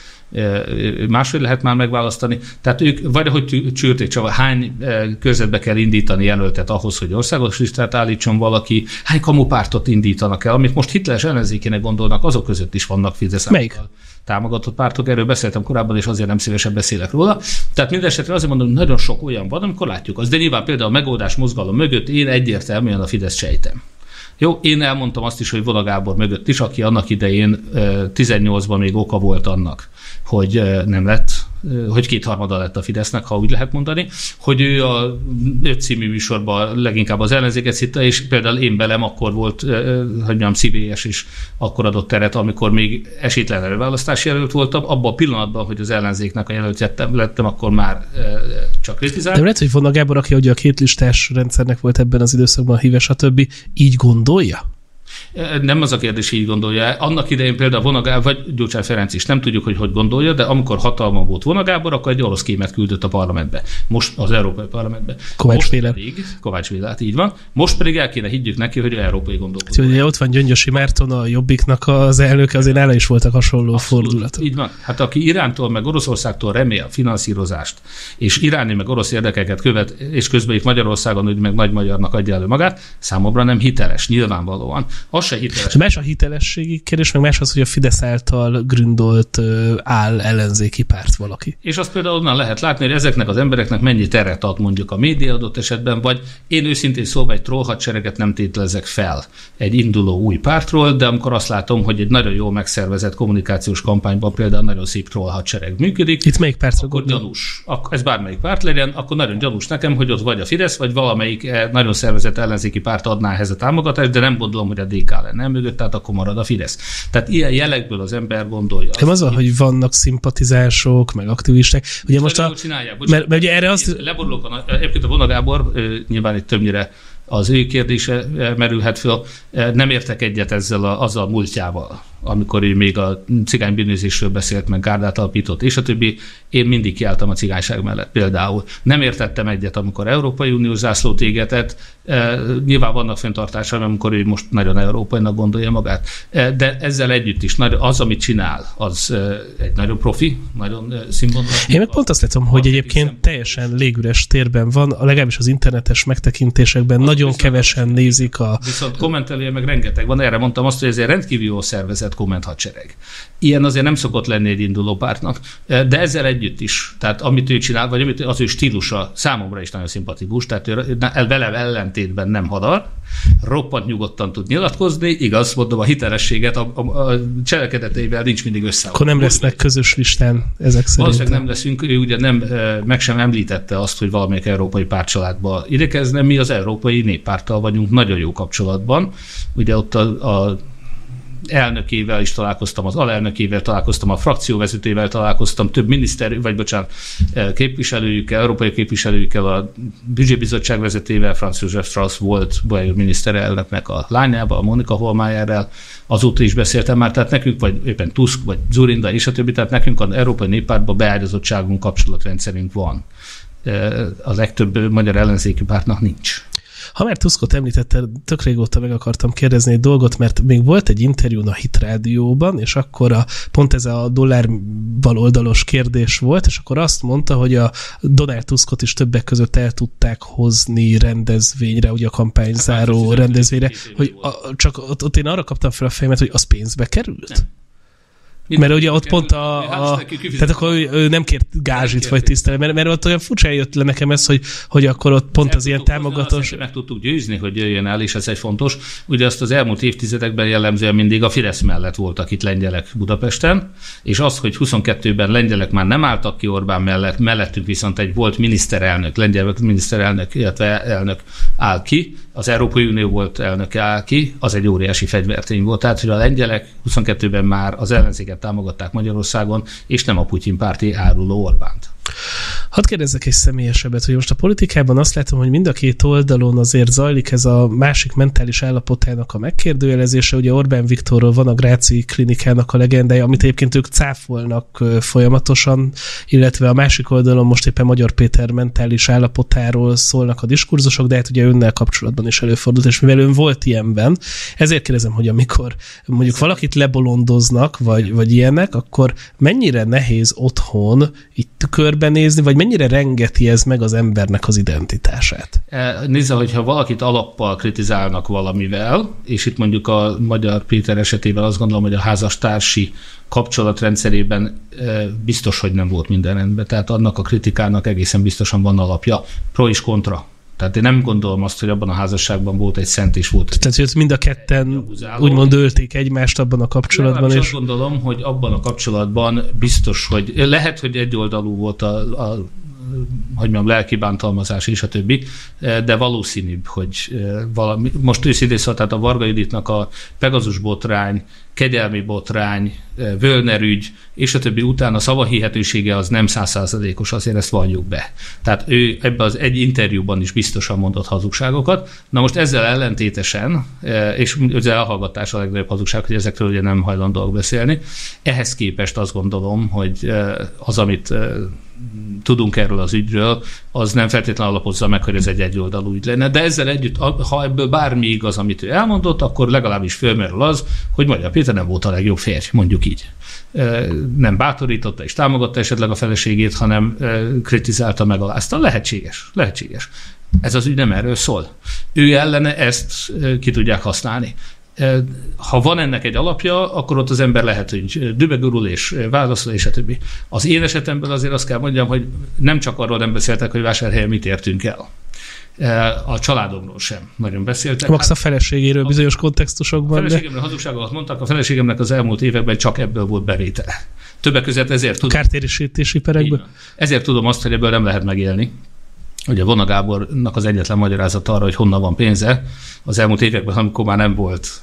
máshogy lehet már megválasztani. Tehát ők vagy hogy csűrték, csak hány körzetbe kell indítani jelöltet ahhoz, hogy országos listát állítson valaki, hány kamupártot indítanak el, amit most hiteles ellenzékének gondolnak, azok között is vannak Fidesz által támogatott pártok. Erről beszéltem korábban, és azért nem szívesen beszélek róla. Tehát mindesetre azért mondom, hogy nagyon sok olyan van, amikor látjuk azt. De nyilván például a megoldás mozgalom mögött én egyértelműen a Fidesz sejtem. Jó, én elmondtam azt is, hogy Vona Gábor mögött is, aki annak idején tizennyolcban még oka volt annak, hogy nem lett, hogy kétharmada lett a Fidesznek, ha úgy lehet mondani, hogy ő a öt című műsorban leginkább az ellenzéket szitta, és például én belem akkor volt, hogy mondjam, szívélyes is akkor adott teret, amikor még esélytelen előválasztási jelölt voltam, abban a pillanatban, hogy az ellenzéknek a jelölt lettem, akkor már csak kritizált. De lehet, hogy Vona Gábor, aki ugye a kétlistás rendszernek volt ebben az időszakban híves, stb. Így gondolja? Nem az a kérdés, így gondolja. Annak idején például Vona Gábor, vagy Gyurcsány Ferenc is, nem tudjuk, hogy hogy gondolja, de amikor hatalma volt Vona Gábor, akkor egy orosz kémet küldött a parlamentbe. Most az Európai Parlamentbe. Kovács Vélát. Kovács Vélát, így van. Most pedig el kéne higgyük neki, hogy európai gondolkodó. Ugye ott van Gyöngyösi Márton, a Jobbiknak az elnöke, azért nála is voltak hasonló fordulatok. Így van. Hát aki Irántól meg Oroszországtól remél finanszírozást, és iráni meg orosz érdekeket követ, és közben itt Magyarországon úgy meg nagy magyarnak adja elő magát, számomra nem hiteles, nyilvánvalóan. Az se hiteles. Más a hitelességi kérdés, meg más az, hogy a Fidesz által gründolt áll ellenzéki párt valaki. És azt például onnan lehet látni, hogy ezeknek az embereknek mennyi teret ad mondjuk a média adott esetben, vagy én őszintén szóval egy troll hadsereget nem tételezek fel egy induló új pártról, de amikor azt látom, hogy egy nagyon jól megszervezett kommunikációs kampányban például nagyon szép troll hadsereg működik. Itt melyik pártra akkor gondol? Gyanús. Ez bármelyik párt legyen, akkor nagyon gyanús nekem, hogy ott vagy a Fidesz, vagy valamelyik nagyon szervezett ellenzéki párt adná ehhez a támogatást, de nem gondolom, hogy a dé ká lenne mögött, tehát akkor marad a Fidesz. Tehát ilyen jelekből az ember gondolja. Nem az, hogy vannak szimpatizánsok, meg aktivisták. Ugye most a... Csinálják. Mert, mert ugye erre azt... Leborulok a... Egyébként a Vona Gábor, nyilván itt többnyire az ő kérdése merülhet föl. Nem értek egyet ezzel a, azzal a múltjával, amikor ő még a cigánybűnözésről beszélt, meg gárdát alapított, és a többi. Én mindig kiálltam a cigányság mellett például. Nem értettem egyet, amikor Európai Uniós zászlót égetett. Nyilván vannak fenntartásai, amikor ő most nagyon európainak gondolja magát. De ezzel együtt is az, amit csinál, az egy nagyon profi, nagyon színvonalas. Én meg pont azt látom, hogy egyébként teljesen légüres térben van, legalábbis az internetes megtekintésekben az nagyon kevesen nézik a... Viszont kommentelője meg rengeteg van. Erre mondtam azt, hogy ez egy rendkívül jól szervezett kommenthadsereg. Ilyen azért nem szokott lenni egy induló pártnak, de ezzel együtt is, tehát amit ő csinál, vagy amit az ő stílusa számomra is nagyon szimpatikus, tehát ő vele ellentétben nem hadar, roppant nyugodtan tud nyilatkozni, igaz, mondom, a hitelességet a, a, a cselekedeteivel nincs mindig össze. Akkor nem lesznek közös listán ezek szerint. Valószínűleg nem leszünk, ő ugye nem, meg sem említette azt, hogy valamelyik európai pártcsaládba idekezne, mi az Európai Néppárttal vagyunk nagyon jó kapcsolatban, ugye ott a, a elnökével is találkoztam, az alelnökével találkoztam, a frakcióvezetővel találkoztam, több miniszter, vagy bocsánat, képviselőjükkel, európai képviselőjükkel, a büdzsébizottság vezetővel, Franz Josef Strauss volt bajor miniszterelnöknek a lányával, a Monika Hohlmeierrel, azóta is beszéltem már, tehát nekünk, vagy éppen Tusk, vagy Dzurinda és a többi, tehát nekünk az Európai Néppártban beágyazottságunk, kapcsolatrendszerünk van. A legtöbb magyar ellenzéki pártnak nincs. Ha már Tuskot említette, tök régóta meg akartam kérdezni egy dolgot, mert még volt egy interjún a Hit Rádióban, és akkor a, pont ez a dollár baloldalos kérdés volt, és akkor azt mondta, hogy a Donald Tuskot is többek között el tudták hozni rendezvényre, ugye a kampányzáró hát, rendezvényre, hogy a, csak ott, ott én arra kaptam fel a fejemet, hogy az pénzbe került? Nem. Mert ugye ott pont a... a tehát akkor ő, ő nem kért gázsit vagy tisztelet, mert, mert ott olyan furcsán jött le nekem ez, hogy, hogy akkor ott pont az ilyen támogatós... Meg tudtuk győzni, hogy jöjjön el, és ez egy fontos. Ugye azt az elmúlt évtizedekben jellemzően mindig a Fidesz mellett voltak itt lengyelek Budapesten, és az, hogy huszonkettőben lengyelek már nem álltak ki Orbán mellett, mellettünk viszont egy volt miniszterelnök, lengyel miniszterelnök, illetve elnök áll ki, az Európai Unió volt elnöke áll ki, az egy óriási fegyvertény volt. Tehát, hogy a lengyelek huszonkettőben már az ellenzéket támogatták Magyarországon, és nem a Putyin párti áruló Orbánt. Hadd kérdezzek egy személyesebbet, hogy most a politikában azt látom, hogy mind a két oldalon azért zajlik ez a másik mentális állapotának a megkérdőjelezése. Ugye Orbán Viktorról van a Gráci klinikának a legendája, amit egyébként ők cáfolnak folyamatosan, illetve a másik oldalon most éppen Magyar Péter mentális állapotáról szólnak a diskurzusok, de hát ugye önnel kapcsolatban is előfordult, és mivel ön volt ilyenben, ezért kérdezem, hogy amikor mondjuk Szerint. valakit lebolondoznak, vagy, vagy ilyenek, akkor mennyire nehéz otthon itt tükörben nézni, vagy mennyire rengeti ez meg az embernek az identitását? Nézze, hogyha valakit alappal kritizálnak valamivel, és itt mondjuk a Magyar Péter esetében azt gondolom, hogy a házastársi kapcsolatrendszerében biztos, hogy nem volt minden rendben. Tehát annak a kritikának egészen biztosan van alapja. Pro és kontra. Tehát én nem gondolom azt, hogy abban a házasságban volt egy szent és volt egy... Tehát, hogy mind a ketten úgymond ölték egymást abban a kapcsolatban. És... azt gondolom, hogy abban a kapcsolatban biztos, hogy lehet, hogy egyoldalú volt a, a hogy mondjam, lelki bántalmazás és a többi, de valószínűbb, hogy valami, most őszintén szóval, tehát a Varga Juditnak a Pegazus botrány, kegyelmi botrány, Völner ügy, és a többi után a szavahihetősége az nem százszázalékos, azért ezt valljuk be. Tehát ő ebben az egy interjúban is biztosan mondott hazugságokat. Na most ezzel ellentétesen, és az elhallgatás a legnagyobb hazugság, hogy ezekről ugye nem hajlandóak beszélni, ehhez képest azt gondolom, hogy az, amit tudunk erről az ügyről, az nem feltétlenül alapozza meg, hogy ez egy egyoldalú ügy lenne. De ezzel együtt, ha ebből bármi igaz, amit ő elmondott, akkor legalábbis fölmerül az, hogy Magyar Péter nem volt a legjobb férj, mondjuk így. Nem bátorította és támogatta esetleg a feleségét, hanem kritizálta, megalázta. Lehetséges, lehetséges. Ez az ügy nem erről szól. Ő ellene ezt ki tudják használni. Ha van ennek egy alapja, akkor ott az ember lehet, hogy dübegurul és válaszol, és a többi. Az én esetemben azért azt kell mondjam, hogy nem csak arról nem beszéltek, hogy Vásárhelyen mit értünk el. A családomról sem nagyon beszéltek. Max a feleségéről hát, bizonyos kontextusokban. A feleségemről de... hazugságokat mondtak, a feleségemnek az elmúlt években csak ebből volt bevétele. Többek között ezért tudom... Kártérítésítési perekből? Ezért tudom azt, hogy ebből nem lehet megélni. Ugye Vona Gábornak az egyetlen magyarázat arra, hogy honnan van pénze, az elmúlt években, amikor már nem volt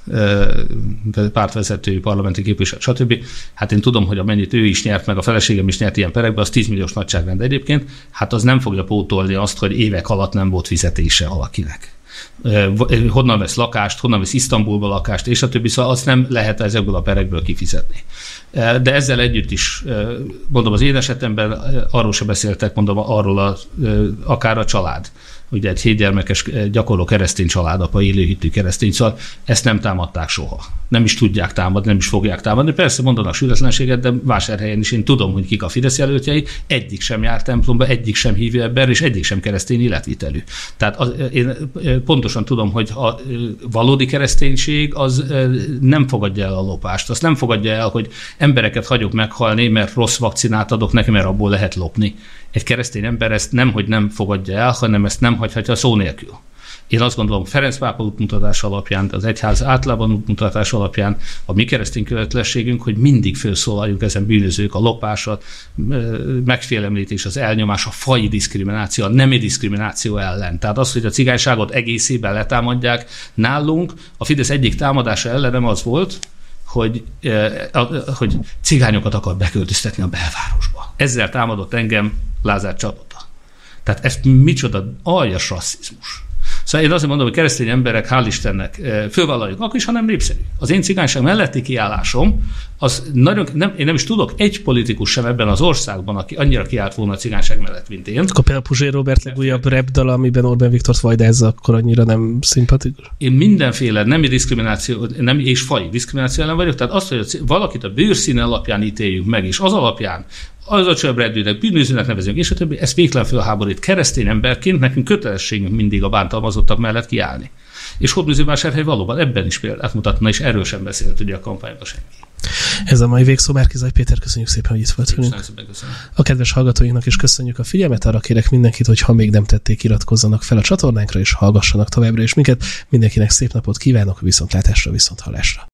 e, pártvezető, parlamenti képviselő, stb. Hát én tudom, hogy amennyit ő is nyert, meg a feleségem is nyert ilyen perekben, az tíz milliós nagyságrend egyébként, hát az nem fogja pótolni azt, hogy évek alatt nem volt fizetése valakinek. honnan vesz lakást, honnan vesz Isztambulba lakást, és a többi, szóval azt nem lehet ezekből a perekből kifizetni. De ezzel együtt is, mondom, az én esetemben arról se beszéltek, mondom, arról a, akár a család. Ugye egy hétgyermekes gyakorló keresztény családapa, élőhitű keresztény, szóval ezt nem támadták soha. Nem is tudják támadni, nem is fogják támadni. Persze mondanak sületlenséget, de Vásárhelyen is én tudom, hogy kik a Fidesz jelöltjei, egyik sem járt templomba, egyik sem hívő ember, és egyik sem keresztény életvitelű. Tehát az, én pontosan tudom, hogy a valódi kereszténység az nem fogadja el a lopást. Azt nem fogadja el, hogy embereket hagyok meghalni, mert rossz vakcinát adok neki, mert abból lehet lopni. Egy keresztény ember ezt nemhogy nem fogadja el, hanem ezt nem hagyhatja szó nélkül. Én azt gondolom, Ferenc pápa útmutatás alapján, az egyház általában útmutatás alapján a mi keresztény követelésségünk, hogy mindig felszólaljunk ezen bűnözők, a lopás, a megfélemlítés, az elnyomás, a faji diszkrimináció, a nemi diszkrimináció ellen. Tehát az, hogy a cigányságot egészében letámadják nálunk, a Fidesz egyik támadása ellenem az volt, hogy, hogy cigányokat akar beköltöztetni a belvárosba. Ezzel támadott engem Lázár Csapata. Tehát ez micsoda aljas rasszizmus. Szóval én azt mondom, hogy keresztény emberek, hál' Istennek, fölvállaljuk, akkor is, ha nem népszerű. Az én cigányság melletti kiállásom, az nagyon, nem, én nem is tudok egy politikus sem ebben az országban, aki annyira kiállt volna a cigányság mellett, mint én. Akkor például Puzsér Róbert legújabb rap dal, amiben Orbán Viktort vajdázza, akkor annyira nem szimpatikus? Én mindenféle nemi diszkrimináció, nem és faji diszkrimináció ellen vagyok, tehát azt, hogy valakit a bőrszíne alapján ítéljük meg, és az alapján az a csöbredőnek, bűnözőnek nevezünk, és a többi, ez végtelen fölháborít. Keresztény emberként nekünk kötelességünk mindig a bántalmazottak mellett kiállni. És Hódmezővásárhely valóban ebben is példát mutatna, és erről sem beszélt ugye a kampányban senki. Ez a mai végszó. Márki-Zay Péter, köszönjük szépen, hogy itt volt velünk. A kedves hallgatóinknak is köszönjük a figyelmet, arra kérek mindenkit, hogy ha még nem tették, iratkozzanak fel a csatornánkra, és hallgassanak továbbra is minket. Mindenkinek szép napot kívánok, viszontlátásra, viszonthallásra.